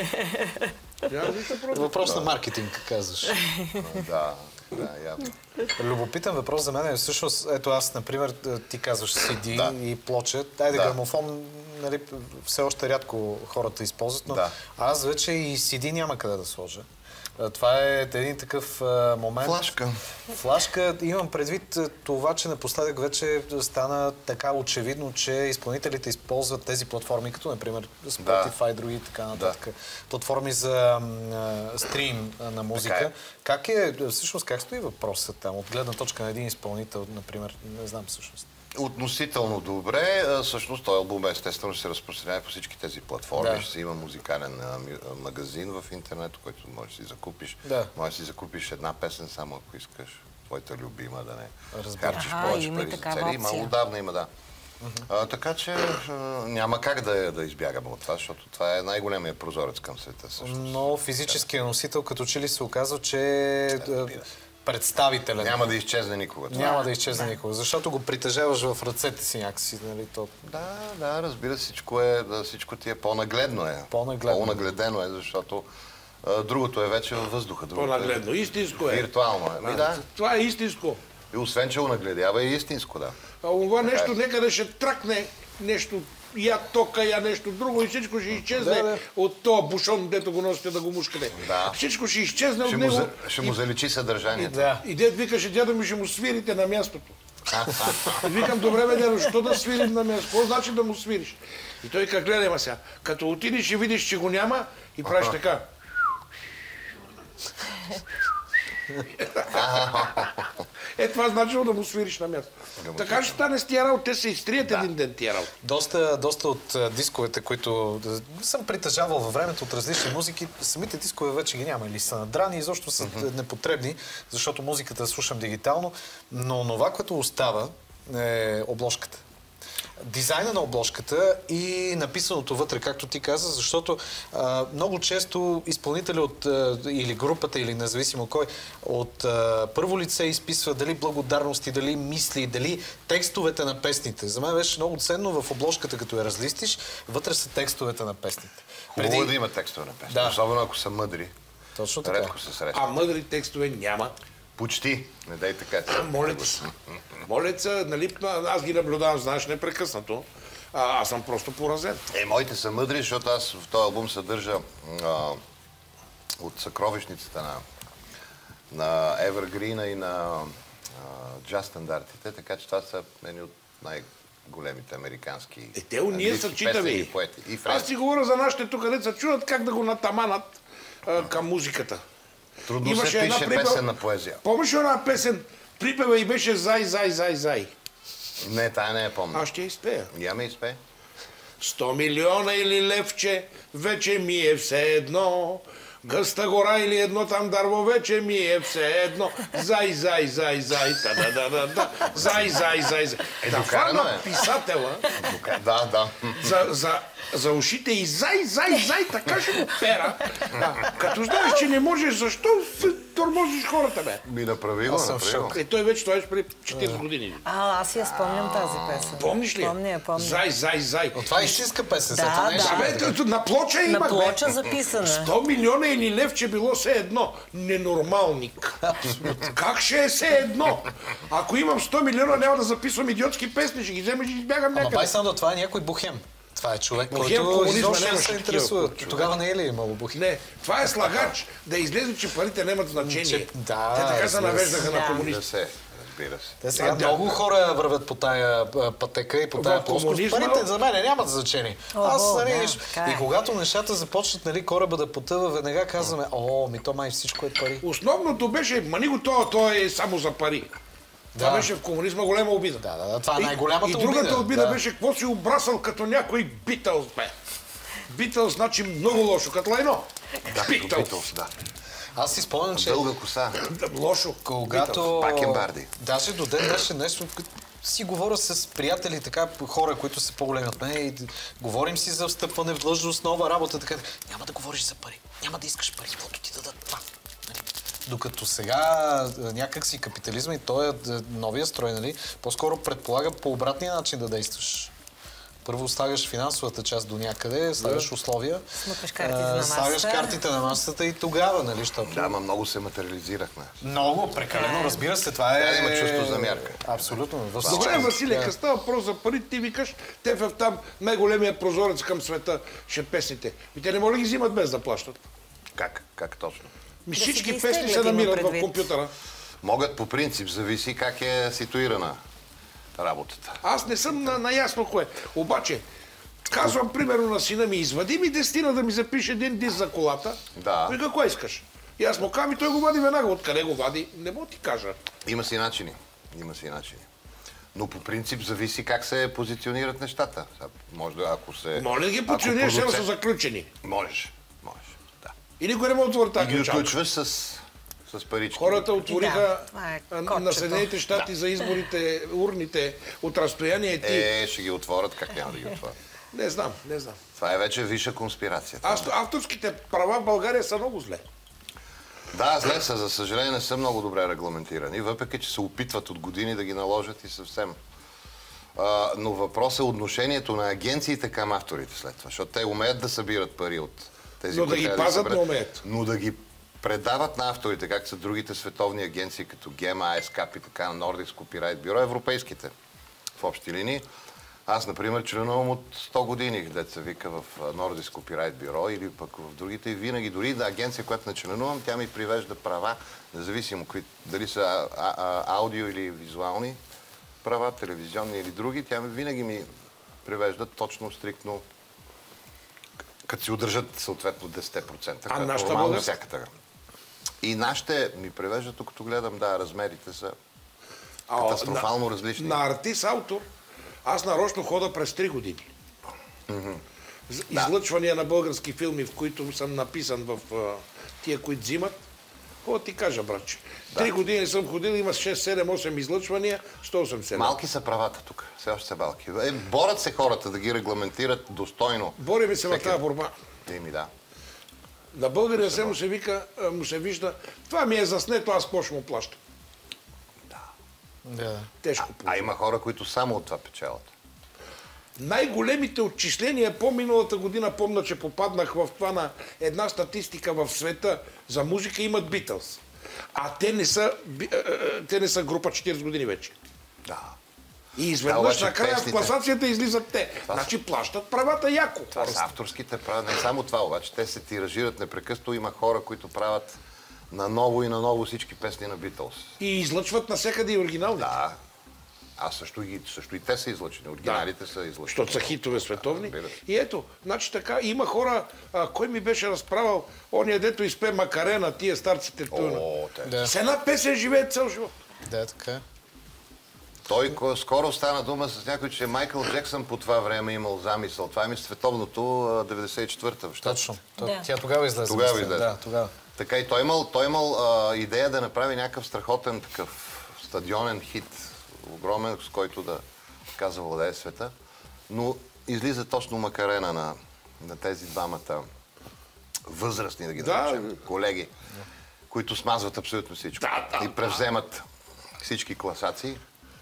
Нямам нищо против. Въпрос на маркетинг, казваш. Да, да, явно. Любопитен въпрос за мен е всъщност, ето аз, например, ти казваш си ди Да. и плоча. Айде, Да. грамофон, нали, все още рядко хората използват, но Да. аз вече и си ди няма къде да сложа. А, Това е един такъв а, момент. Флашка. Флашка. Имам предвид а, това, че напоследък вече стана така очевидно, че изпълнителите използват тези платформи, като например Spotify, други и така нататък. Платформи за м, а, стрим а, на музика. Така е. Как е, всъщност, как стои въпросът там? От гледна точка на един изпълнител, например, не знам всъщност. Относително добре. А, Всъщност този албум естествено ще се разпространява по всички тези платформи. Да. Ще си има музикален а, ми- а, магазин в интернет, който можеш да си закупиш. Да. Можеш да си закупиш една песен само ако искаш. Твоята любима, да не Разбира. харчиш Аха, повече има и пари за такава цели. Има опция. отдавна има, да. А, така че а, няма как да, да избягаме от това, защото това е най-големия прозорец към света. Всъщност. Но физическия носител като че ли се оказва, че е представителен. Няма да изчезне никога. това. Няма да изчезне никога, защото го притежаваш в ръцете си някакси, нали, то... Да, да, разбира се, всичко, е, да, всичко ти е по-нагледно е. По-нагледно. По-нагледено е, защото а, другото е вече във въздуха. Другото По-нагледно. Истинско е. е. Виртуално е. Ми, да. Това е истинско. И освен, че онагледява и истинско, да. А това нещо е. некъде ще тракне нещо, я тока, я нещо друго и всичко ще изчезне Да, да. от този бушон, дето го носите да го мушкате. Да. Всичко ще изчезне от Ще му, него. за, ще му заличи съдържанието. Да. И дед викаше, дядо ми, ще му свирите на мястото. И викам, добре бе, дядо, що да свирим на място? Какво значи да му свириш? И той как гледа, ма сега, като отидеш и видиш, че го няма, и правиш така. Е, това значило да му свириш на място. Така ще стане с тия работа. Те се изтрият един ден тия работа. Доста, доста от а, дисковете, които да, съм притежавал във времето от различни музики, самите дискове вече ги няма или са надрани, изобщо са mm-hmm. непотребни, защото музиката слушам дигитално, но това, което остава, е обложката. Дизайна на обложката и написаното вътре, както ти каза, защото а, много често изпълнители от а, или групата, или независимо кой, от а, първо лице изписва дали благодарности, дали мисли, дали текстовете на песните. За мен беше много ценно в обложката, като я разлистиш, вътре са текстовете на песните. Хубаво Преди- е да има текстове на песни, Да. особено ако са мъдри. Точно така. Редко се срещат. А мъдри текстове няма. Почти. Не дай така. Молец. Молец, нали, аз ги наблюдавам, знаеш, непрекъснато. А, аз съм просто поразен. Е, моите са мъдри, защото аз в този албум съдържа а, от съкровищницата на, на Evergreen и на а, джаз стандартите, така че това са едни от най-големите американски Е, те уния са английски песни читави. и поети. И Аз френски. си говоря за нашите тук, деца чудат как да го натаманат а, към музиката. Трудно Имаше се една пише припев- песен на поезия. Помниш ли една песен? Припева и беше зай, зай, зай, зай. Не, тая не я помня. Аз ще я изпея. Я ме изпее. Сто милиона или левче, вече ми е все едно. Гъста гора или едно там дърво, вече ми е все едно. Зай, зай, зай, зай, та-да-да-да-да. Зай, зай, зай, зай. Е, Да докарано фана е. писателя Да, да. за, за за ушите и зай, зай, зай, така ще го пера. Да. Като знаеш, че не можеш, защо се тормозиш хората, бе? Ми направи го, направи го. Е, той вече това е преди четиридесет години. А, аз я спомням тази песен. Помниш ли? Помня, помня. Зай, зай, зай. Но това е истинска песен. Да, да. Бе, на плоча имах, На плоча записана. сто милиона или лев, че било все едно. Ненормалник. Как ще е все едно? Ако имам сто милиона, няма да записвам идиотски песни, ще ги вземеш и избягам някъде. Ама Байсандо, това е някой бухем. Това е човек, Бухем, който комунизма изобщо не нямаше се такива, интересува. човек. Тогава не е ли имало бухем? Не, това е слагач. Да излезе, че парите нямат значение. Че- да, Те така се разбира се. навеждаха на Да. комунисти. Да се, разбира се. Те сега Да, много да. хора вървят по тая а, пътека и по тая В плоскост. комунизма- Парите за мен нямат значение. Аз, Ого, нали, да, виж, така е. и когато нещата започнат, нали, кораба да потъва, веднага казваме, о, ми то май всичко е пари. Основното беше, мани го това, то е само за пари. Това Да. беше в комунизма голема обида. Да, да, да, това е И- най-голямата И другата обида, обида да. беше, какво си обрасъл като някой Битълс, бе. Битълс значи много лошо, като лайно. Битълс. Битълс, да. Аз си спомням, че Дълга коса. Лошо. когато... Бакенбарди. Даже до ден днешен нещо, като си говоря с приятели, така, хора, които са по-големи от мен и говорим си за встъпване в длъжност, нова работа, така, няма да говориш за пари, няма да искаш пари, каквото ти дадат това. Нали? Докато сега някак си капитализма и той е новия строй, нали, по-скоро предполага по обратния начин да действаш. Първо слагаш финансовата част до някъде, слагаш условия, Смъкаш картите а, на слагаш масата. картите на масата и тогава, нали, защото... Да, ама много се материализирахме. Много, прекалено, разбира се, това е... Да, има чувство за мярка. Абсолютно. във Добре, всички- Василе, Да. като става въпрос за пари, ти викаш, те в там най-големия прозорец към света ще песните. И те не могат да ги взимат без да плащат. Как? Как точно? Ми Да си всички ги песни изтеглят, се има намират в предвид. компютъра. Могат по принцип, зависи как е ситуирана работата. Аз не съм на, наясно кое. Обаче, казвам примерно на сина ми, извади ми десетина да ми запише един диск за колата. Да. И какво искаш? И аз му казвам, и той го вади веднага. Откъде го вади? Не мога ти кажа. Има си начини. Има си начини. Но по принцип зависи как се позиционират нещата. Сега, може да, ако се... Моля да ги ако починеш, ще продуцент- са заключени. Можеш, можеш, да. И никой не може да отвори И тази ги ключалка. отключваш с, с парички. Хората отвориха Да, това е а, на кодчето. Съединените щати за изборите, урните от разстояние ти. Е, ще ги отворят, как няма да ги отворят. Не знам, не знам. Това е вече висша конспирация. Аз, авторските права в България са много зле. Да, зле са, за съжаление не са много добре регламентирани, въпреки че се опитват от години да ги наложат и съвсем. А, но въпрос е отношението на агенциите към авторите след това, защото те умеят да събират пари от тези, Но да които ги трябва пазят, съберат, не умеят. Но да ги предават на авторите, както са другите световни агенции, като ГЕМА, АЕСКАП и така, на Nordic Copyright Bureau, европейските в общи линии. Аз, например, членувам от сто години, където се вика в Nordic Copyright Bureau или пък в другите. И винаги, дори да агенция, която не членувам, тя ми привежда права, независимо кои, дали са а, а, аудио или визуални права, телевизионни или други, тя ми винаги ми привежда точно, стриктно, като си удържат съответно десет процента. А нашата нормално българска? всяката. И нашите ми привеждат, докато гледам, да, размерите са А, катастрофално на, различни. На артист-автор аз нарочно хода през три години. З- Излъчвания на български филми, в които съм написан в а, тия, които взимат. Какво ти кажа, братче? Три години съм ходил, има шест, седем, осем излъчвания, сто осемдесет. Малки са правата тук. Все още са малки. Е, борят се хората да ги регламентират достойно. Бориме се в Всеки- тази борба. Еми, да. На българия се му се вика, а, му се вижда, това ми е заснето, аз какво ще му плащам? Да. Тежко А положение. има хора, които само от това печелят. Най-големите отчисления по миналата година, помня, че попаднах в това на една статистика в света за музика, имат Битълс. А те не са, би- а, а, те не са група четиридесет години вече. Да. И Да, изведнъж обаче накрая в песните- класацията излизат те. Значи плащат правата яко. Това са авторските права. Не само това, обаче те се тиражират непрекъснато. Има хора, които правят наново и наново всички песни на Битълс. И излъчват навсякъде и оригиналните. Да. А също и, също и те са излъчени. Оригиналите са излъчени. Защото са хитове световни. Да, разбира се. И ето, значи така, има хора, а, кой ми беше разправил, ония дето изпе Макарена, тия старците туна. О, те. Да. С една песен живеят цял живот. Да, така е. Той ко- скоро стана дума с някой, че Майкъл Джексън по това време имал замисъл. Това е ми световното а, деветдесет и четвърта в щатите. Точно. То- Да. Тя тогава излезе. Тогава мисля. излезе. Да, тогава. Така и той имал, той имал а, идея да направи някакъв страхотен такъв стадионен хит, огромен, с който да каза владее света. Но излиза точно макарена на, на тези двамата възрастни, да ги Да. наречем, колеги, които смазват абсолютно всичко. Да, да, и превземат всички класации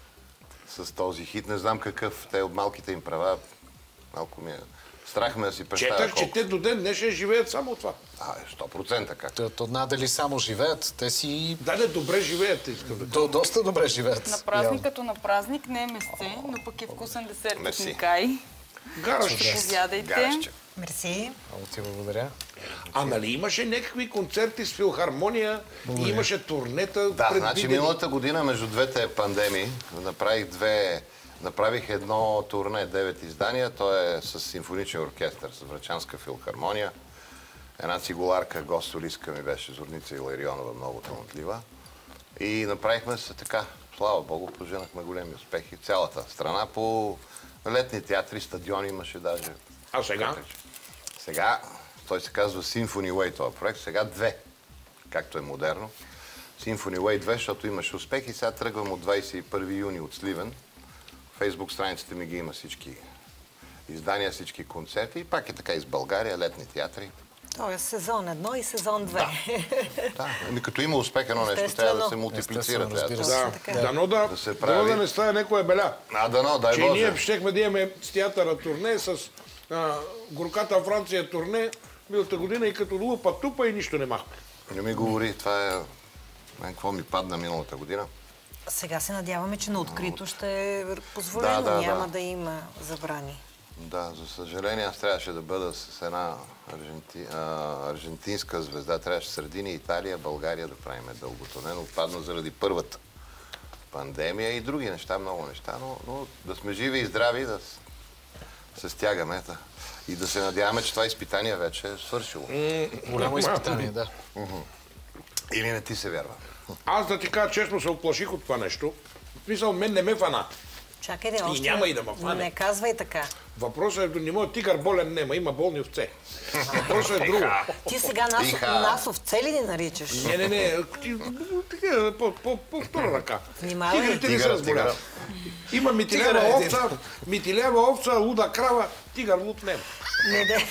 с този хит. Не знам какъв. Те от малките им права малко ми е... Страх ме да си представя Четах, че колко. те до ден днешен живеят само от това. А, е, сто процента как. То, то надали само живеят, те си... Да, не, добре живеят, искам да До, доста добре живеят. На празник като на празник не е месце, но пък е вкусен десерт от Мерси. Никай. Гаращче. Заповядайте. Гарещче. Мерси. Много ти благодаря. А нали имаше някакви концерти с филхармония, и имаше турнета Да, значи предвидени? миналата година между двете пандемии направих две... Направих едно турне, девет издания. То е с симфоничен оркестър, с Врачанска филхармония. Една цигуларка, гост-солистка ми беше Зорница Иларионова, много талантлива. И направихме се така, слава Богу, поженахме големи успехи. Цялата страна по летни театри, стадиони имаше даже. А сега? Сега, той се казва Symphony Way, този проект. Сега две, както е модерно. Symphony Way две, защото имаше успехи. Сега тръгвам от двадесет и първи юни от Сливен. Фейсбук страницата ми ги има всички издания, всички концерти. И пак е така и с България, летни театри. Тоест сезон едно и сезон две. Да, ами като има успех едно нещо, трябва да се мултиплицира. Естествено, разбира театър. се. Да, дано да, Да се дано прави. да не стане някоя беля. А, дано, дай Че Боже. ние щехме да имаме с театъра турне, с а, горката Франция турне, миналата година и като лупа тупа и нищо не махме. Не ми говори, това е... Мен какво ми падна миналата година? Сега се надяваме, че на открито ще е позволено. Да, да, Няма да. да има забрани. Да, за съжаление, аз трябваше да бъда с една арженти... а, аржентинска звезда. Трябваше Сърдиния, Италия, България да правим дългото. Не, но падна заради първата пандемия и други неща, много неща, но, но да сме живи и здрави, да с- се стягаме да, и да се надяваме, че това изпитание вече е свършило. Голямо изпитание, да. Или не ти се вярва? Аз да ти кажа честно, се оплаших от това нещо. В смисъл, мен не ме фана. Чакай да още... няма и да ме фане. Не казвай така. Въпросът е, не моят тигър болен нема, има болни овце. Въпросът е друго. Ти сега нас, Иха. нас овце ли ни наричаш? Не, не, не, ти- такива, по, по, по втора ръка. Внимавай. Тигрите не се Тигъра, разболяват. Има Тигъра е митилява един. овца, митилява овца, луда крава, тигър луд нема. Не, де.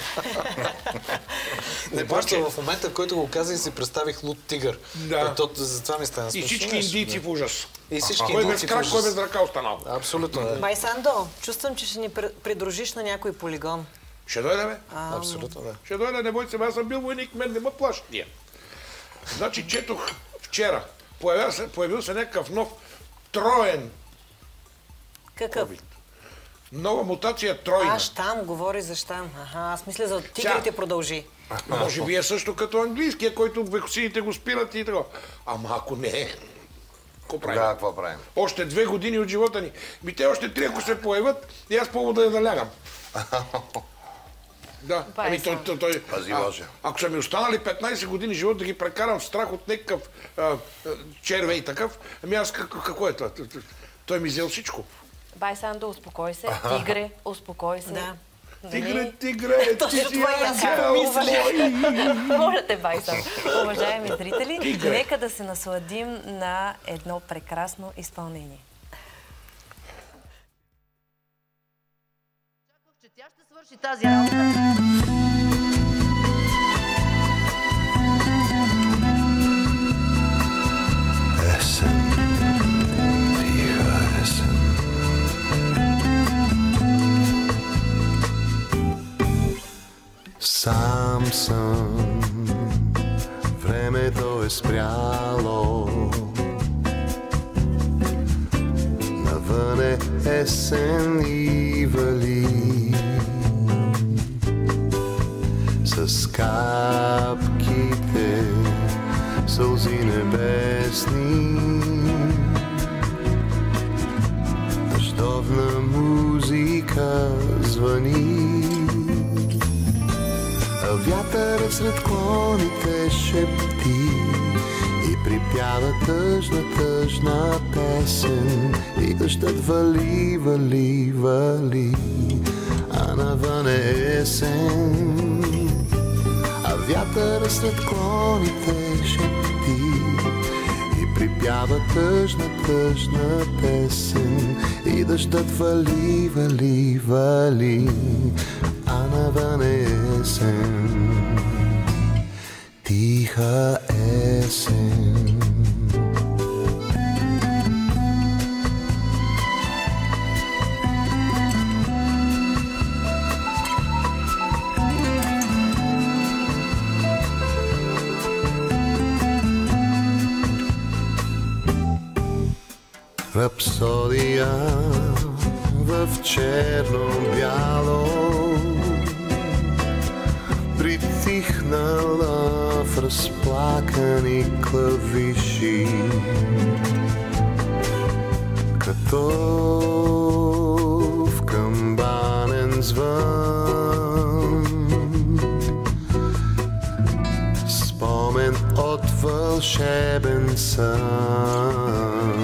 Не, просто в момента, в който го казах, си представих луд тигър. Да. Ето, затова ми стана И смешно. всички индийци в ужас. И всички Кой без индийци в крак, кой ужас. без ръка останал. Абсолютно, да. Май Сандо, чувствам, че ще ни пр- придружиш на някой полигон. Ще дойде, бе? Абсолютно, да. Ще дойде, не бойте се, бе, аз съм бил войник, мен не ме плашат тия. Значи, четох вчера, появил се, появил се някакъв нов троен Какъв? COVID. Нова мутация тройна. А, щам, говори за щам. Аха, аз мисля за тигрите Сега. продължи. А може би е също като английския, който ваксините го спират и така. Ама ако не е, какво правим? Да, какво правим? Още две години от живота ни. Ми те още три, ако се появят, и аз повода я налягам. Да, Това е ами той, само. той, той Пази а, Боже. ако са ми останали петнайсет години живот да ги прекарам в страх от някакъв а, а, червей такъв, ами аз как, какво е това? Той ми взел всичко. Бай Сандо, успокой се. Тигре, успокой се. Да. Тигре, тигре, Точно ти си това и аз си ангел помисля. мой. Можете, Бай Сандо. Уважаеми зрители, Тигре. нека да се насладим на едно прекрасно изпълнение. Че тя ще свърши тази работа. Есен, тиха есен. Сам съм, времето е спряло. Навън е есен и вали. С капките сълзи небесни, дъждовна музика звъни, а вятърът сред клоните шепти и припява тъжна, тъжна песен, и дъждът вали, вали, вали, а навън е есен. А вятърът след клоните шепти и припява тъжна, тъжна песен и дъждът вали, вали, вали, а навън е есен, тиха есен. Рапсодия в черно-бяло, притихнала в разплакани клавиши, като в камбанен звън, спомен от вълшебен сън.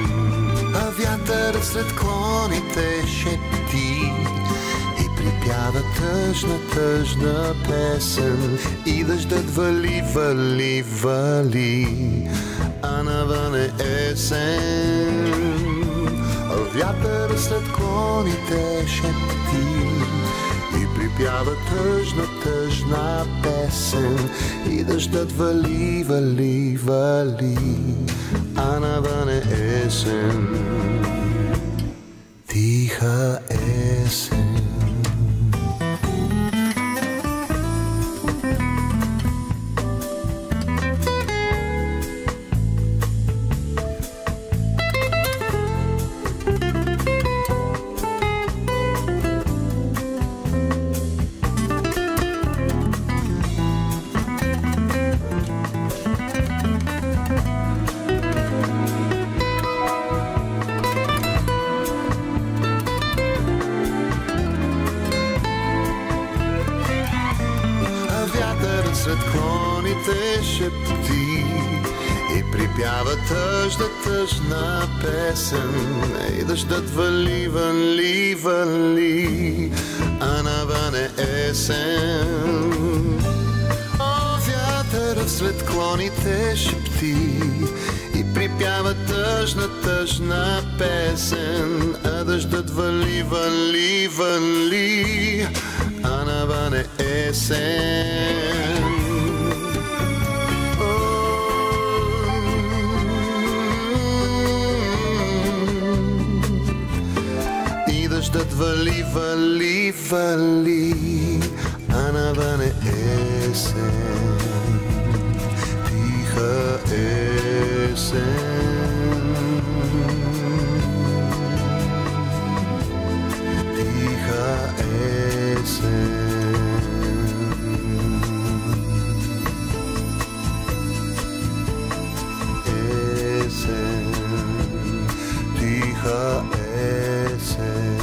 Вятър след клоните шепти и припява тъжна, тъжна песен и дъждът вали, вали, вали, а навън е есен. Вятър след клоните шепти и припява тъжна, тъжна песен и дъждът вали, вали, вали, а навън е есен, тиха есен. След клоните шепти и припява тъжна, тъжна песен и дъждът вали, вали, вали, а навън е есен. О, вятърът след клоните шепти и припява тъжна, тъжна песен, а дъждът вали, вали, вали, а навън е есен. И дъждът вали, вали, вали, а навън е есен, тиха есен, тиха есен. Тиха есен.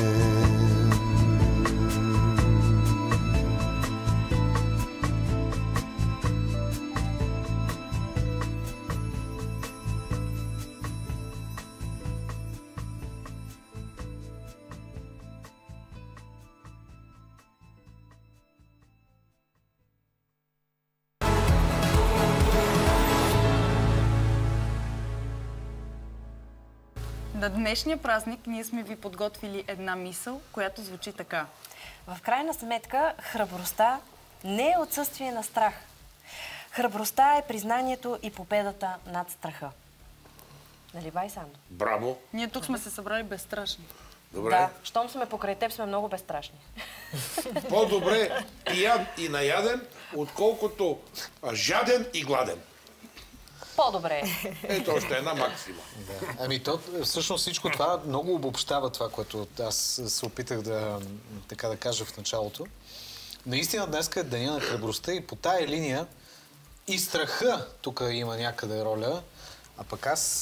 На днешния празник ние сме ви подготвили една мисъл, която звучи така. В крайна сметка, храбростта не е отсъствие на страх. Храбростта е признанието и победата над страха. Нали, бай, Сандо? Браво! Ние тук сме се събрали безстрашни. Добре. Да, щом сме покрай теб, сме много безстрашни. По-добре пиян и наяден, отколкото жаден и гладен. По-добре. Ето още една максима. Да. Ами то, всъщност всичко това много обобщава това, което аз се опитах да, така да кажа в началото. Наистина днес е деня на храбростта и по тая линия и страха тук има някъде роля, а пък аз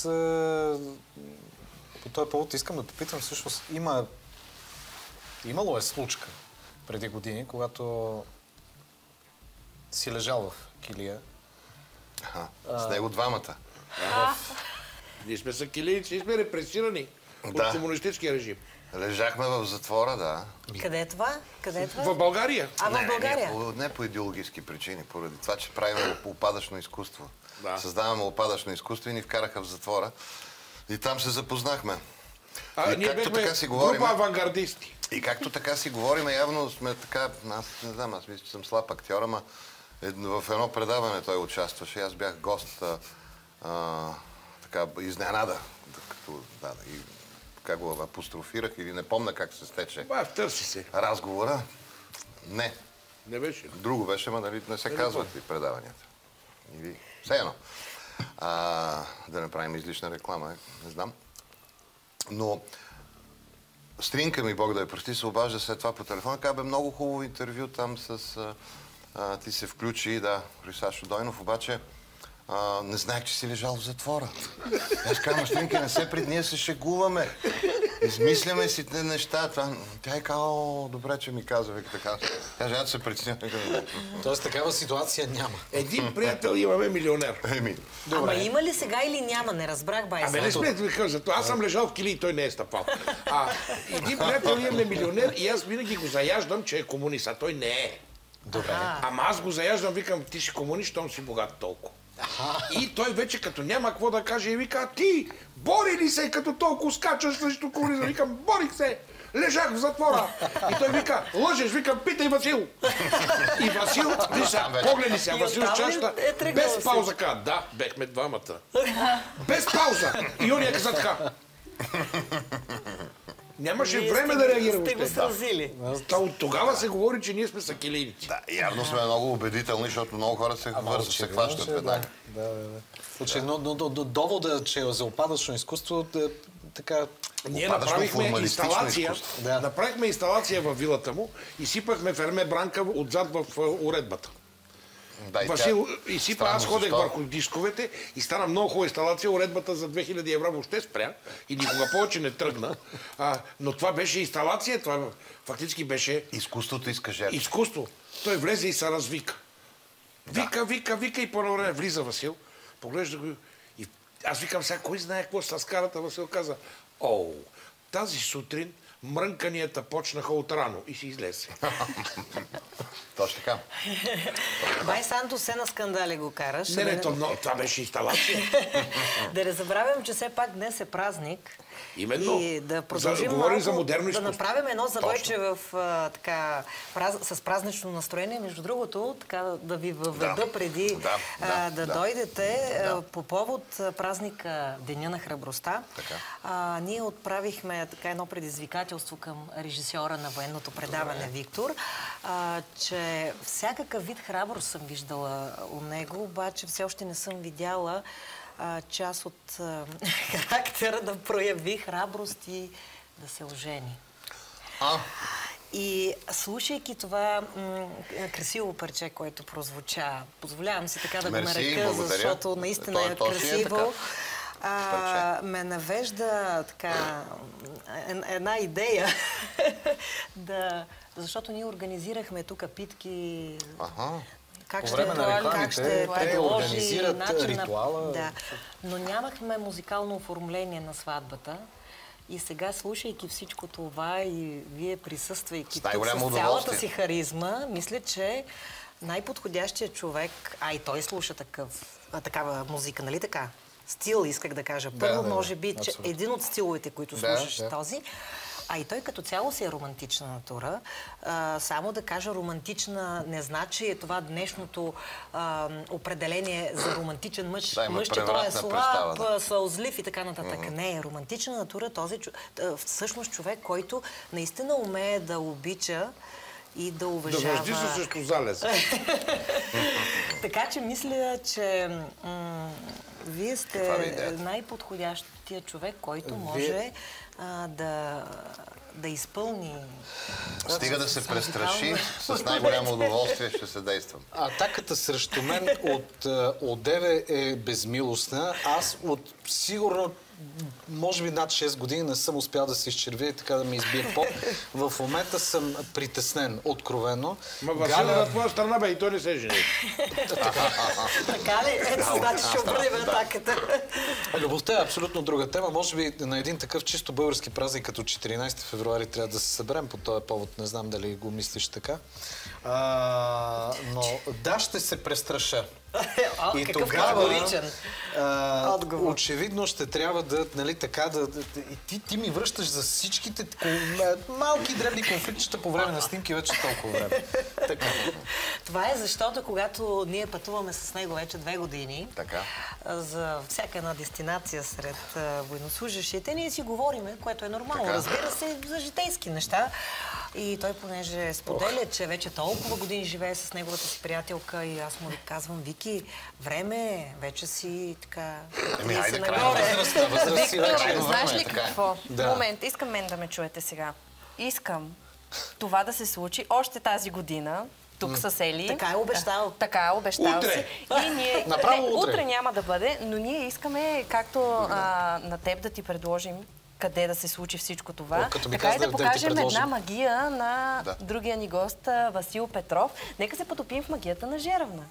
по този повод искам да попитам, всъщност има, имало е случка преди години, когато си лежал в килия. Аха, с него двамата. Ние сме са килийци и сме репресирани. от комунистическия режим. Лежахме в затвора, да. Къде е това? Къде е това? В България. А, в Не, България? Не, по, не по идеологически причини, поради това, че правим опадъчно изкуство. Да. Създаваме опадъчно изкуство и ни вкараха в затвора. И там се запознахме. А, и ние както бехме така си говорим, група авангардисти. И както така си говорим, явно сме така, аз не знам, аз мисля, че съм слаб актьор, ама в едно предаване той участваше. Аз бях гост, а, а, така, изненада, като, да, и как го апострофирах или не помня как се стече. Ба, търси се. Разговора. Не. Не беше. Друго беше, ма нали не се не казват и предаванията. Или все едно. А, да не правим излишна реклама, не знам. Но Стринка ми, Бог да я прости, се обажда след това по телефона. Каза, бе, много хубаво интервю там с... А, а, ти се включи, да, при Сашо Дойнов, обаче а, не знаех, че си лежал в затвора. Аз казвам, Стринка, не се пред, ние се шегуваме. Измисляме си те неща. Това... Тя е казала, о, добре, че ми казва, века така. Каже, аз се притесня. Тоест такава ситуация няма. Един приятел имаме милионер. Еми. Ама има ли сега или няма? Не разбрах, бай. Абе, не сме да ви кажа, аз съм лежал в кили и той не е стъпал. А един приятел имаме милионер и аз винаги го заяждам, че е комунист, а той не е. Добре. Ама аз го заяждам, викам, ти си комунист, щом си богат толкова. И той вече като няма какво да каже и вика, ти бори ли се като толкова скачаш срещу комунизъм? Викам, борих се, лежах в затвора. И той вика, лъжеш, викам, питай Васил. И Васил, виж сега, погледни сега, Васил с чашата, без пауза каза, да, бехме двамата. Без пауза. И он я каза така. Нямаше Вие време сте, да реагира. сте го сразили. Да. От тогава се говори, че ние сме сакелийници. Да, явно сме много убедителни, защото много хора се, върза, се хващат веднага. Да, да, да. Значи, но, но, но довода, че за опадъчно изкуство, да, така... Ние Опадъчно направихме формалистично инсталация, изкуство. Да. направихме инсталация в вилата му и сипахме ферме Бранка отзад в а, уредбата. Да, и Васил тя... изсипа, аз Странно ходех защо? върху дисковете и стана много хубава инсталация. Уредбата за две хиляди евро въобще спря и никога повече не тръгна. А, но това беше инсталация, това фактически беше Изкуството иска жертва. изкуство. Той влезе и се развика. Вика, вика, вика и по едно време влиза Васил, поглежда го и аз викам сега, кой знае какво с скарата? Васил каза, о, тази сутрин мрънканията почнаха от рано и си излезе. Точно така. Бай Санто, се на скандали го караш. Не, не, то, но, това беше инсталация. Да не забравям, че все пак днес е празник. Именно. И да продължим за, говорим малко, за модерно да изкуство. направим едно завойче в, а, така, праз, с празнично настроение. Между другото, така да ви въведа Да. преди Да, а, да, да, да. дойдете Да. а, по повод празника Деня на храбростта. Така. А, ние отправихме така едно предизвикателство към режисьора на военното предаване Виктор, а, че всякакъв вид храброст съм виждала у него, обаче все още не съм видяла а, част от а, характера да прояви храброст и да се ожени. А, И слушайки това м- красиво парче, което прозвуча, позволявам си така да го Мерси, нарека, благодаря. защото наистина То- е то си е красиво. така. А, ме навежда така ен- една идея да... Защото ние организирахме тук питки. аха. Как По ще, време на как рекламите ще те предложи организират начин ритуала. на... Да. Но нямахме музикално оформление на сватбата. И сега, слушайки всичко това и вие присъствайки С тук най-голямо с цялата удоволствие. си харизма, мисля, че най-подходящият човек, а и той слуша такъв, а, такава музика, нали така? Стил, исках да кажа. Първо, да, да, може би, че абсолютно. един от стиловете, които Да, слушаш да. този, а и той като цяло си е романтична натура. А, само да кажа, романтична не значи това днешното а, определение за романтичен мъж. Да, има мъж, че той е превратна представа, слаб, да. сълзлив и така нататък. Mm-hmm. Не, романтична натура този чу- а, всъщност човек, който наистина умее да обича и да Да уважава. връжди се срещу залез. Така че мисля, че м- вие Каква ви сте е идеята? най-подходящия човек, който Вие- може а, да, да изпълни... Стига да се с престраши, музикално- с най-голямо удоволствие ще се действам. Атаката срещу мен от, е, от деве е безмилостна. Аз от сигурно може би над шест години не съм успял да се изчервя и така да ми избие пот. В момента съм притеснен, откровено. Ма Васил на твоя страна, бе, и той не се жени. Така ли? Ето, значи ще обърнем атаката. Любовта е абсолютно друга тема. Може би на един такъв чисто български празник като четиринайсети февруари трябва да се съберем по този повод. Не знам дали го мислиш така. А, но да, ще се престраша. О, и какъв тогава, категоричен а, отговор. очевидно ще трябва да, нали, така да... да и ти, ти ми връщаш за всичките малки дребни конфликтчета по време на снимки вече толкова време. Така. Това е защото, когато ние пътуваме с него вече две години, така, за всяка една дестинация сред военнослужащите, ние си говориме, което е нормално. Така. Разбира се, за житейски неща. И той, понеже споделя, че вече толкова години живее с неговата си приятелка и аз му казвам, Вики, време е, вече си така... Еми, хайде, край. Виктор, знаеш ли какво? Да. Момент, искам мен да ме чуете сега. Искам това да се случи още тази година, тук с Ели. Така е обещал. Да, така е обещал утре. си. И ние... Направо не, утре. утре няма да бъде, но ние искаме, както а, на теб да ти предложим къде да се случи всичко това. О, като ми така и каза да да ти покажем предложим. една магия на Да. другия ни гост Васил Петров. Нека се потопим в магията на Жеравна.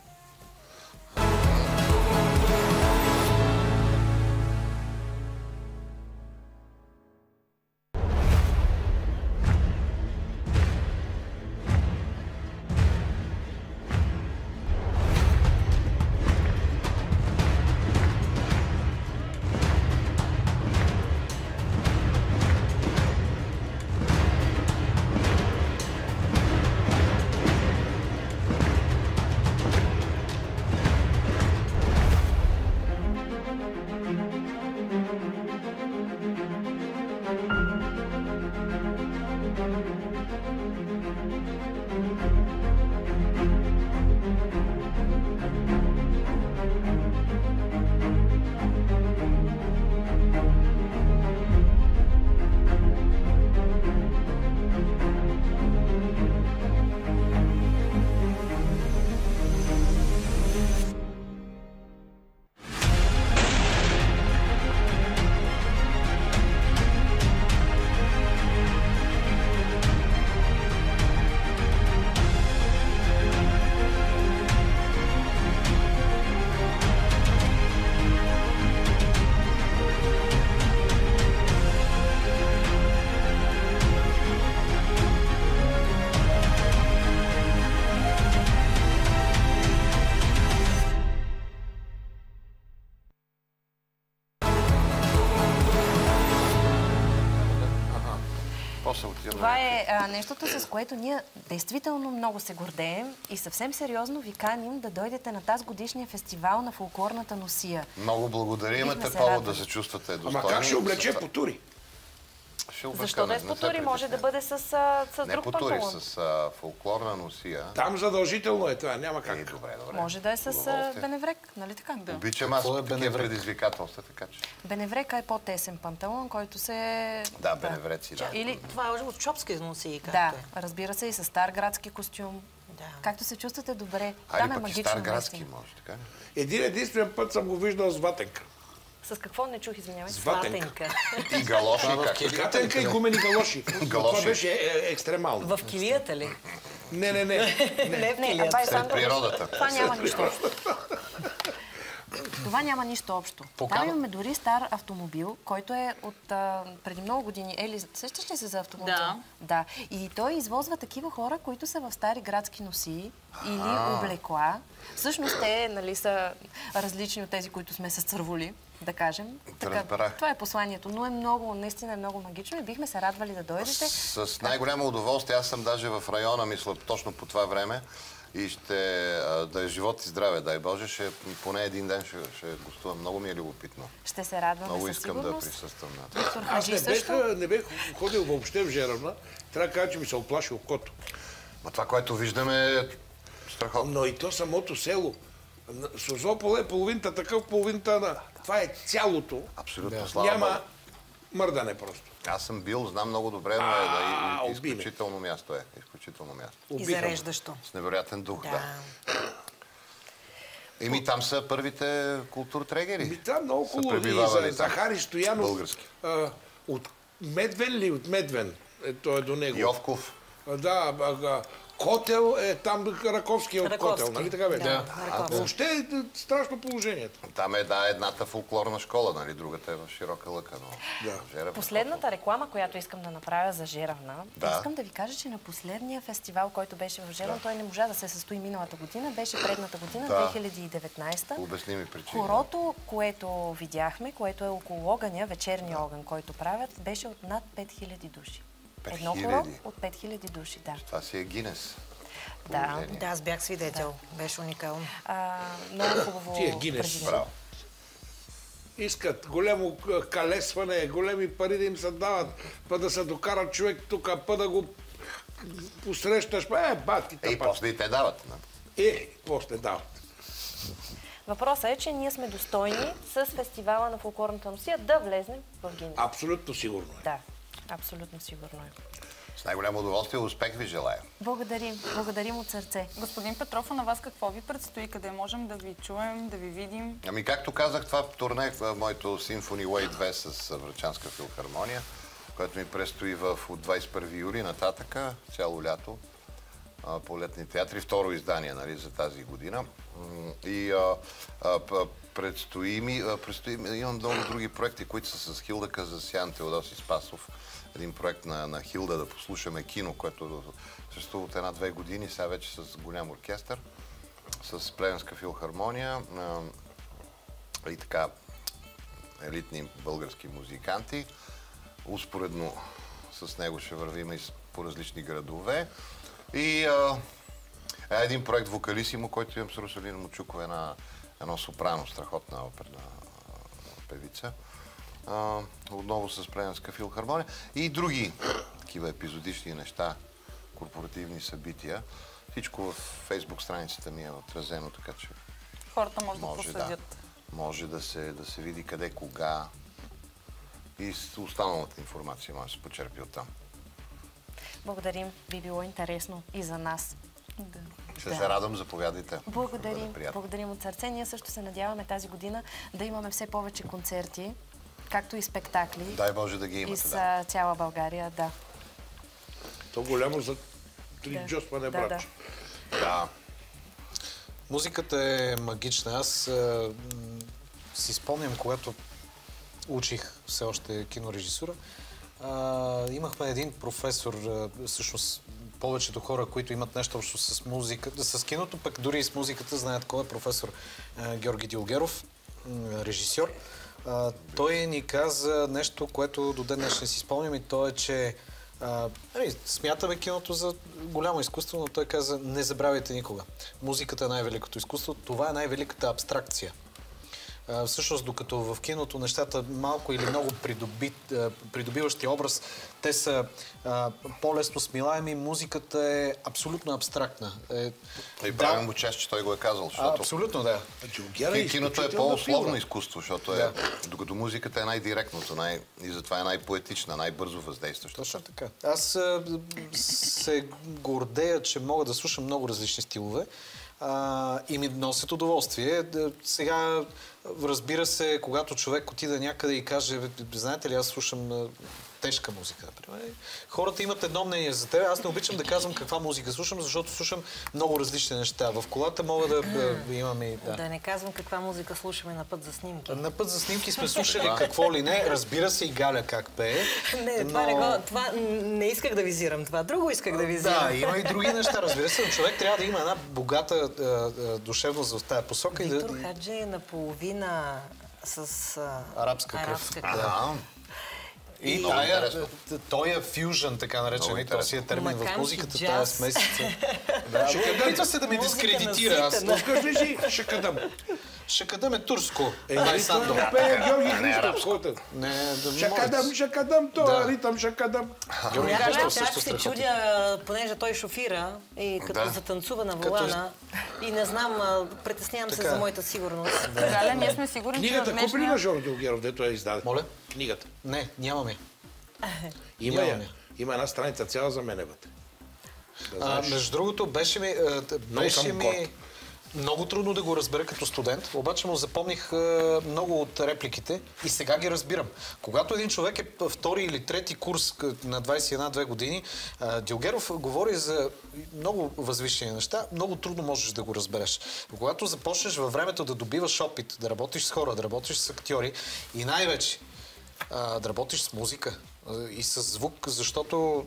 Това е а, нещото, с което ние действително много се гордеем и съвсем сериозно ви каним да дойдете на тази годишния фестивал на фолклорната носия. Много благодаря. Имате повод да се чувствате достойни. Ама как ще облече по тури? Защо да е с потури? Може да бъде с, с, с не друг потури, панталон. с а, фолклорна носия. Там задължително е това, няма как. Е, добре, добре. Може да е с а, беневрек, нали така? Да. Обичам аз Какво е такива беневрек? предизвикателства, така че... Беневрека е по-тесен панталон, който се... Да, беневреци, да. Или... Това е от чопски носии, както Да, е. разбира се, и с стар градски костюм. Да. Както се чувствате добре. Айде Там е пък и магично. стар градски наистина. може, така ли? Един единствен път съм го виждал с ватенка. С какво не чух, извинявай? С ватенка. И галоши, Това в как? килията. Ватенка и гумени галоши. Галоши. Това беше е, екстремално. В килията ли? Не, не, не. Не в Не, килията. Абай Сред Сандро, природата. това няма нищо общо. Това няма нищо общо. Там имаме дори стар автомобил, който е от а, преди много години. Ели, сещаш ли се за автомобил? Да. Да. И той извозва такива хора, които са в стари градски носии или облекла. Всъщност те, нали, са различни от тези, които сме с църволи, да кажем. Разбрах. Това е посланието, но е много, наистина е много магично и бихме се радвали да дойдете. С най-голямо удоволствие. Аз съм даже в района, мисля, точно по това време. И ще, а, да е живот и здраве, дай Боже, ще, поне един ден ще, ще гостувам. Много ми е любопитно. Ще се радваме Много със искам сигурност. да присъствам на това. Доктор Аз Хаджи не бех, също. не бех ходил въобще в Жеравна. Трябва да кажа, че ми се оплаши окото. Ма това, което виждаме, е страхотно. Но и то самото село. Созопол е половинта такъв, половинта на... Това е цялото. Абсолютно, слава Няма Богу. мърдане просто. Аз съм бил, знам много добре, но е да, А, и, и, уби ме. изключително място е. Изключително място. И Убиха ме. зареждащо. С невероятен дух, да. Еми там са първите културтрегери. Ми там много Са хубаво. И пребивавали за там. Захари Стоянов. Български. а, От Медвен ли? От Медвен. Е, той е до него. Йовков. А, Да, а, а, Котел е там, Раковски е от Раковски. Котел, нали така бе? Да, Раковски. Въобще е страшно положението. Там е да, едната фолклорна школа, нали? Другата е в Широка лъка, но... Да. Жеребна. Последната реклама, която искам да направя за Жеравна, Да. искам да ви кажа, че на последния фестивал, който беше в Жеравна, той не можа да се състои миналата година, беше предната година, Да. две хиляди и деветнадесета. По обясними причини. Хорото, което видяхме, което е около огъня, вечерния огън, който правят, беше от над пет хиляди души. пет Едно хиляди? хоро от пет хиляди души, да. Това си е Гинес. Да. Положение. Да, аз бях свидетел. Беше уникално. А, много хубаво. Ти е Гинес. презентиране. Браво. Искат голямо а, калесване, големи пари да им се дават, па да се докарат човек тук, па да го посрещаш, па е, батки Е, и тапа. после и те дават. не? Е, после дават. Въпросът е, че ние сме достойни с фестивала на фолклорната Русия да влезнем в Гинес. Абсолютно сигурно е. Да, абсолютно сигурно е. С най-голямо удоволствие, успех ви желая. Благодарим, благодарим от сърце. Господин Петров, а на вас какво ви предстои? Къде можем да ви чуем, да ви видим? Ами както казах, това турне в моето Symphony Way две с Врачанска филхармония, което ми предстои в, от двадесет и първи юли нататъка, цяло лято, а, по летни театри, второ издание, нали, за тази година. М, И а, а, п- предстои ми, а, предстои ми, имам много други проекти, които са с Хилда Казасян, Теодоси Спасов. Един проект на, на Хилда да послушаме кино, което съществува от една-две години, сега вече с голям оркестър, с Плевенска филхармония а, и така елитни български музиканти. Успоредно с него ще вървим и по различни градове. И а, е един проект Вокалисимо, който имам с Русалина Мочукова, една, едно сопрано, страхотна оперна певица. А, отново с Плевенска филхармония. И други такива епизодични неща, корпоративни събития. Всичко в фейсбук страницата ми е отразено, така че Хората може, да може, да, проследят. може да, се, да се види къде, кога и с останалата информация може да се почерпи оттам. Благодарим, би било интересно и за нас. Да. Ще Да. се радвам, заповядайте. Благодарим, Бъде приятно. благодарим от сърце. Ние също се надяваме тази година да имаме все повече концерти, както и спектакли. Дай Боже да ги И имате, с да. а, цяла България, да. То голямо за три Да. джосване, Да, брач. Да. Музиката е магична. Аз а, м, си спомням, когато учих все още кинорежисура, а, имахме един професор, а, всъщност повечето хора, които имат нещо общо с музиката, с киното, пък дори и с музиката, знаят кой е професор а, Георги Дилгеров, м, режисьор. А, той ни каза нещо, което до ден днешен си спомням, и то е, че а, нали, смятаме киното за голямо изкуство, но той каза: не забравяйте никога. Музиката е най-великото изкуство, това е най-великата абстракция. А, всъщност, докато в киното нещата малко или много придоби, а, придобиващи образ, те са а, по-лесно смилаеми, музиката е абсолютно абстрактна. Е, И правим му чест, че той го е казал, а, защото абсолютно, да. Джулгера и киното е изключителна по-условно фигура. изкуство, защото е, докато музиката е най-директното, най- и затова е най-поетична, най-бързо въздействаща. Точно така. Аз а, се гордея, че мога да слушам много различни стилове а, и ми носят удоволствие. Да, сега, разбира се, когато човек отида някъде и каже: знаете ли, аз слушам а, тежка музика, например. Хората имат едно мнение за теб. Аз не обичам да казвам каква музика слушам, защото слушам много различни неща. В колата мога да, да имам и... Да. Да не казвам каква музика слушаме на път за снимки. На път за снимки сме слушали какво ли не. Разбира се и Галя как пее. Не, това, не, го, това не исках да визирам. Това друго исках да визирам. Да, има и други неща, разбира се. Но човек трябва да има една богата а, а, душевност в тая посока. Виктор И да... Хаджи е наполовина с а, Арабска кръв. арабска кръв. Ага. И Много тая, интересно. той е фюжън, така наречен, и този е термин в Макански музиката, джаз. тая смесица. Да, опитва се да ме Музика дискредитира. Аз наситена. Скажи си, шакадам. Шакадам е турско. Е, нали Сандо. това пее Георги Христов, който... Не, да Шакадам, може. шакадам, Да. това ритъм, шакадам. Георги Галя Христов чак също се страхотно. чудя, понеже той шофира и като Да. затанцува на Като- волана и не знам, а, притеснявам се Така. за моята сигурност. Галя, ние сме сигурни, че Книгата, на купи ли днешния... на Жор Дилгеров, дето я издаде? Моля? Книгата. Не, нямаме. Има я. Нямаме. Има една страница цяла за мене вътре. Да А, знаеш. между другото, беше ми... а, т- беше съм ми... горд. Много трудно да го разбера като студент, обаче му запомних е, много от репликите и сега ги разбирам. Когато един човек е втори или трети курс на двайсет и една две години, е, Дилгеров говори за много възвишени неща, много трудно можеш да го разбереш. Когато започнеш във времето да добиваш опит, да работиш с хора, да работиш с актьори и най-вече е, да работиш с музика е, и с звук, защото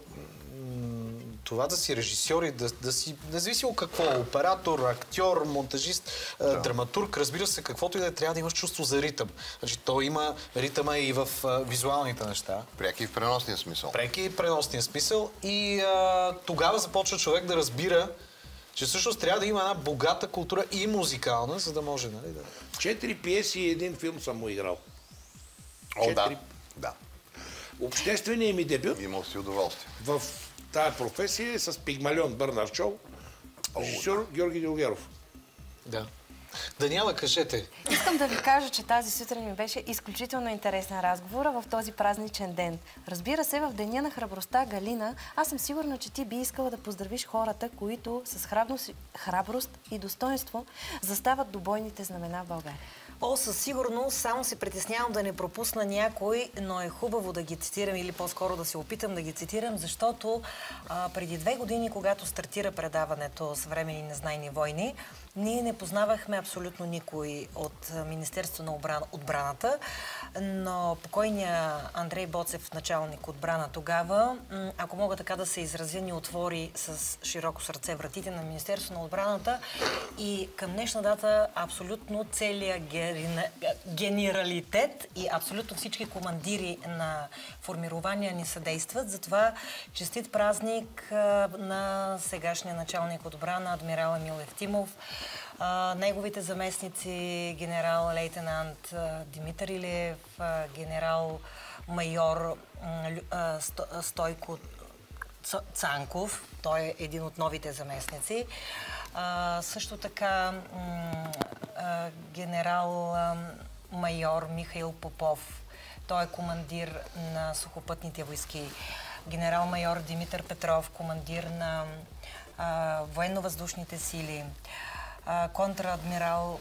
това да си режисьор и да, да си, независимо какво, оператор, актьор, монтажист, да. драматург, разбира се, каквото и да е, трябва да имаш чувство за ритъм. Значи, то има ритъма и в а, визуалните неща. Преки и в преносния смисъл. Преки и в преносния смисъл. И а, тогава започва човек да разбира, че всъщност трябва да има една богата култура и музикална, за да може, нали, да... Четири пиеси и един филм съм му играл. О, Четири... да. да. Общественият ми дебют... Имал си удоволствие. В тая професия е с Пигмалион Бърнар Шоу, режисьор Георги Дилгеров. Да. Даниела, кажете. Искам да ви кажа, че тази сутрин ми беше изключително интересен разговор в този празничен ден. Разбира се, в Деня на храбростта, Галина, аз съм сигурна, че ти би искала да поздравиш хората, които с храброст, храброст и достоинство застават до бойните знамена в България. О, със сигурност, само се притеснявам да не пропусна някой, но е хубаво да ги цитирам или по-скоро да се опитам да ги цитирам, защото а, преди две години, когато стартира предаването Съвременни незнайни войни, ние не познавахме абсолютно никой от Министерство на отбран... отбраната, но покойният Андрей Боцев, началник отбрана тогава, ако мога така да се изразя, ни отвори с широко сърце вратите на Министерство на отбраната и към днешна дата абсолютно целият генералитет и абсолютно всички командири на формирования ни съдействат. Затова честит празник на сегашния началник отбрана, адмирал Емил Евтимов, неговите заместници, генерал-лейтенант Димитър Илиев, генерал-майор Стойко Цанков, той е един от новите заместници. А, също така а, генерал-майор Михаил Попов, той е командир на сухопътните войски. Генерал-майор Димитър Петров, командир на а, военно-въздушните сили. А, контрадмирал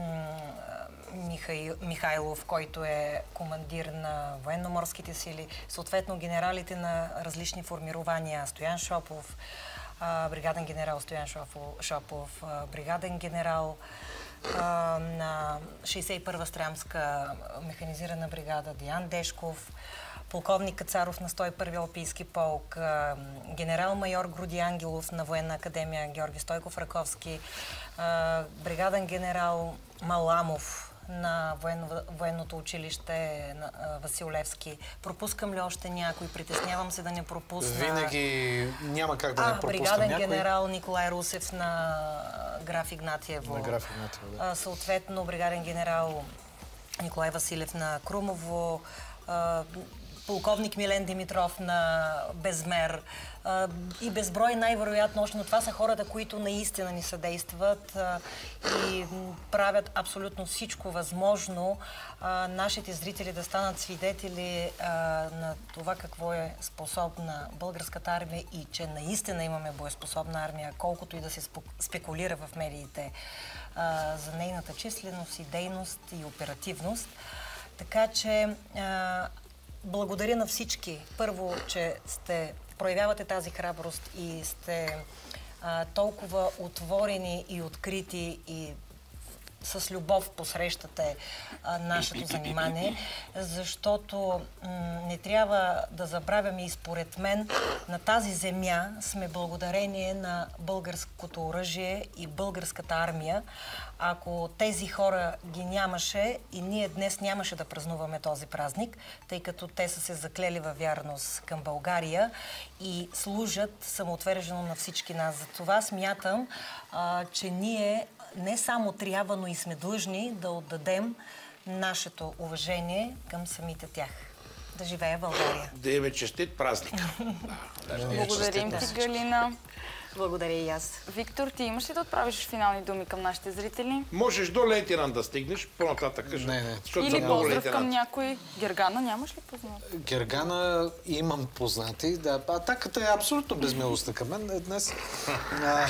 Михаил, Михайлов, който е командир на военно-морските сили. Съответно, генералите на различни формирования. Стоян Шопов, бригаден генерал Стоян Шопов, бригаден генерал на шейсет и първа стрямска механизирана бригада Диан Дешков, полковник Кацаров на сто и първи Алпийски полк, генерал-майор Груди Ангелов на Военна академия Георги Стойков Раковски, бригаден генерал Маламов на военно, военното училище на Васил Левски. Пропускам ли още някой? Притеснявам се да не пропусна. Винаги няма как да а, не пропусна бригаден някой. Генерал Николай Русев на граф Игнатиево. На граф Игнатиево, да. А, съответно, бригаден генерал Николай Василев на Крумово, а, полковник Милен Димитров на Безмер а, и безброй най-вероятно още, но това са хората, които наистина ни съдействат а, и правят абсолютно всичко възможно а, нашите зрители да станат свидетели а, на това какво е способна българската армия и че наистина имаме боеспособна армия, колкото и да се спекулира в медиите а, за нейната численост и дейност и оперативност. Така че а, благодаря на всички. Първо, че сте проявявате тази храброст и сте а, толкова отворени и открити и с любов посрещате а, нашето занимание, защото не трябва да забравяме и според мен на тази земя сме благодарение на българското оръжие и българската армия. Ако тези хора ги нямаше и ние днес нямаше да празнуваме този празник, тъй като те са се заклели във вярност към България и служат самоотвержено на всички нас. За това смятам, а, че ние не само трябва, но и сме длъжни да отдадем нашето уважение към самите тях. Да живее България! Да имаме честит празник! Благодарим ти, Галина. Благодаря и аз. Виктор, ти имаш ли да отправиш финални думи към нашите зрители? Можеш до лейтенант да стигнеш, по-нататък. Не, не. Или поздрав към някой. Гергана нямаш ли познат? Гергана имам познати, да. Атаката е абсолютно безмилостна към мен днес. А,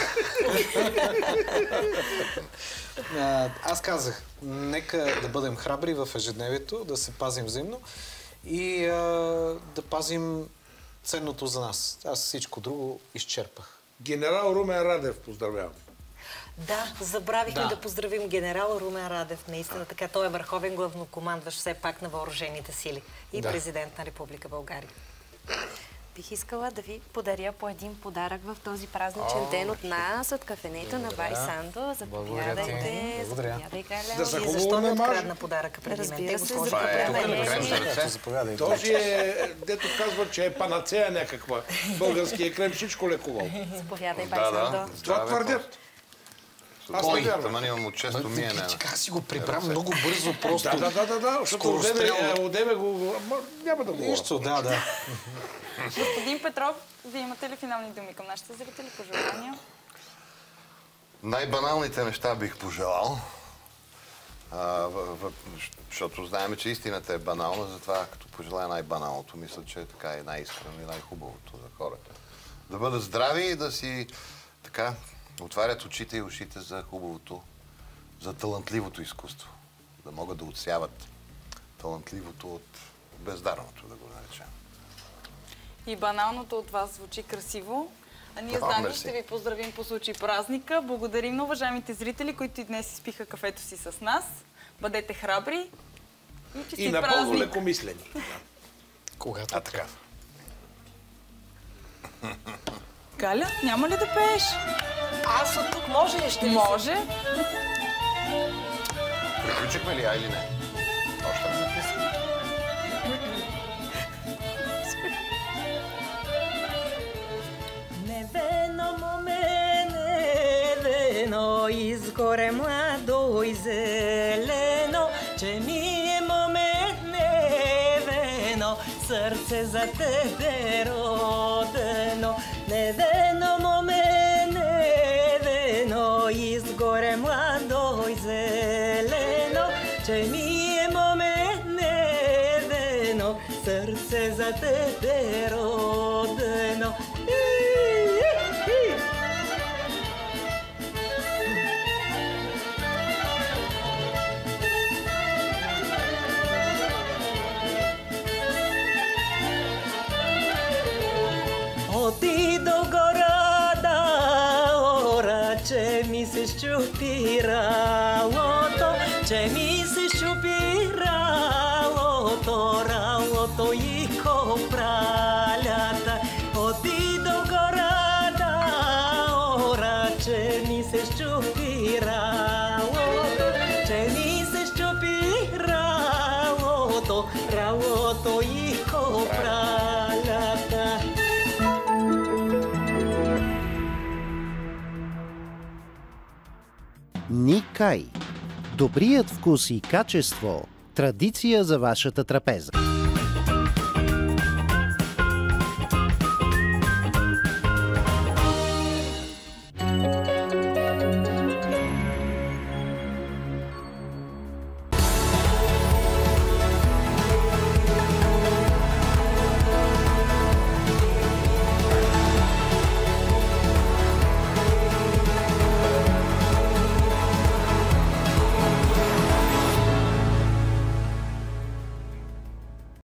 а, аз казах, нека да бъдем храбри в ежедневието, да се пазим взаимно и а, да пазим ценното за нас. Аз всичко друго изчерпах. Генерал Румен Радев, поздравявам. Да, забравихме Да. да поздравим генерал Румен Радев. Наистина така, той е върховен главнокомандващ все пак на въоръжените сили и Да. президент на Република България. Бих искала да ви подаря по един подарък в този празничен ден от нас, от кафенето на Бай Сандо. Заповядайте. Благодаря. Заповядай, Галя. Да се И хубаво защо не не маже. открадна подаръка преди мен? Разбира Те се, го сложиха заповядайте. пред мен. Крем за ръце. Заповядайте. Този е, дето казва, че е панацея някаква. Българския крем всичко лекувал. Заповядай, Бай Да, да. Сандо. Това твърдят. Аз Кой? не вярвам. Таман имам от често миене. Ти как си го прибра много бързо, просто... Да, да, да, да, да, защото Скорострелно. одеве го... ама няма да говоря. Нищо, да, да. Господин Петров, вие имате ли финални думи към нашите зрители? Пожелания? Най-баналните неща бих пожелал, а, в, в, защото знаем, че истината е банална, затова като пожелая най-баналното, мисля, че е така и най-искрено и най-хубавото за хората. Да бъдат здрави и да си така отварят очите и ушите за хубавото, за талантливото изкуство. Да могат да отсяват талантливото от бездарното, да го наречем. И баналното от вас звучи красиво. А ние с О, Дани мерси. ще ви поздравим по случай празника. Благодарим на уважаемите зрители, които и днес изпиха кафето си с нас. Бъдете храбри и честит И напълно празник! лекомислени. Когато А така. Галя, няма ли да пееш? Аз от тук може ли ще ли Може. Приключихме ли, а или не? Още не. Невено момене, вено изгоре младо и зелено, че ми е момене, вено, сърце за тебе родено. Невено момене, вено изгоре младо и зелено, че ми е момене, вено, сърце за тебе родено. Отидо горада, ора, че ми се щупи ралото, че ми се щупи ралото, ралото и копралята. Отидо горада, ора, че ми се щупи ралото, че ми се щупи ралото, ралото и копралята. Никай. Добрият вкус и качество – традиция за вашата трапеза.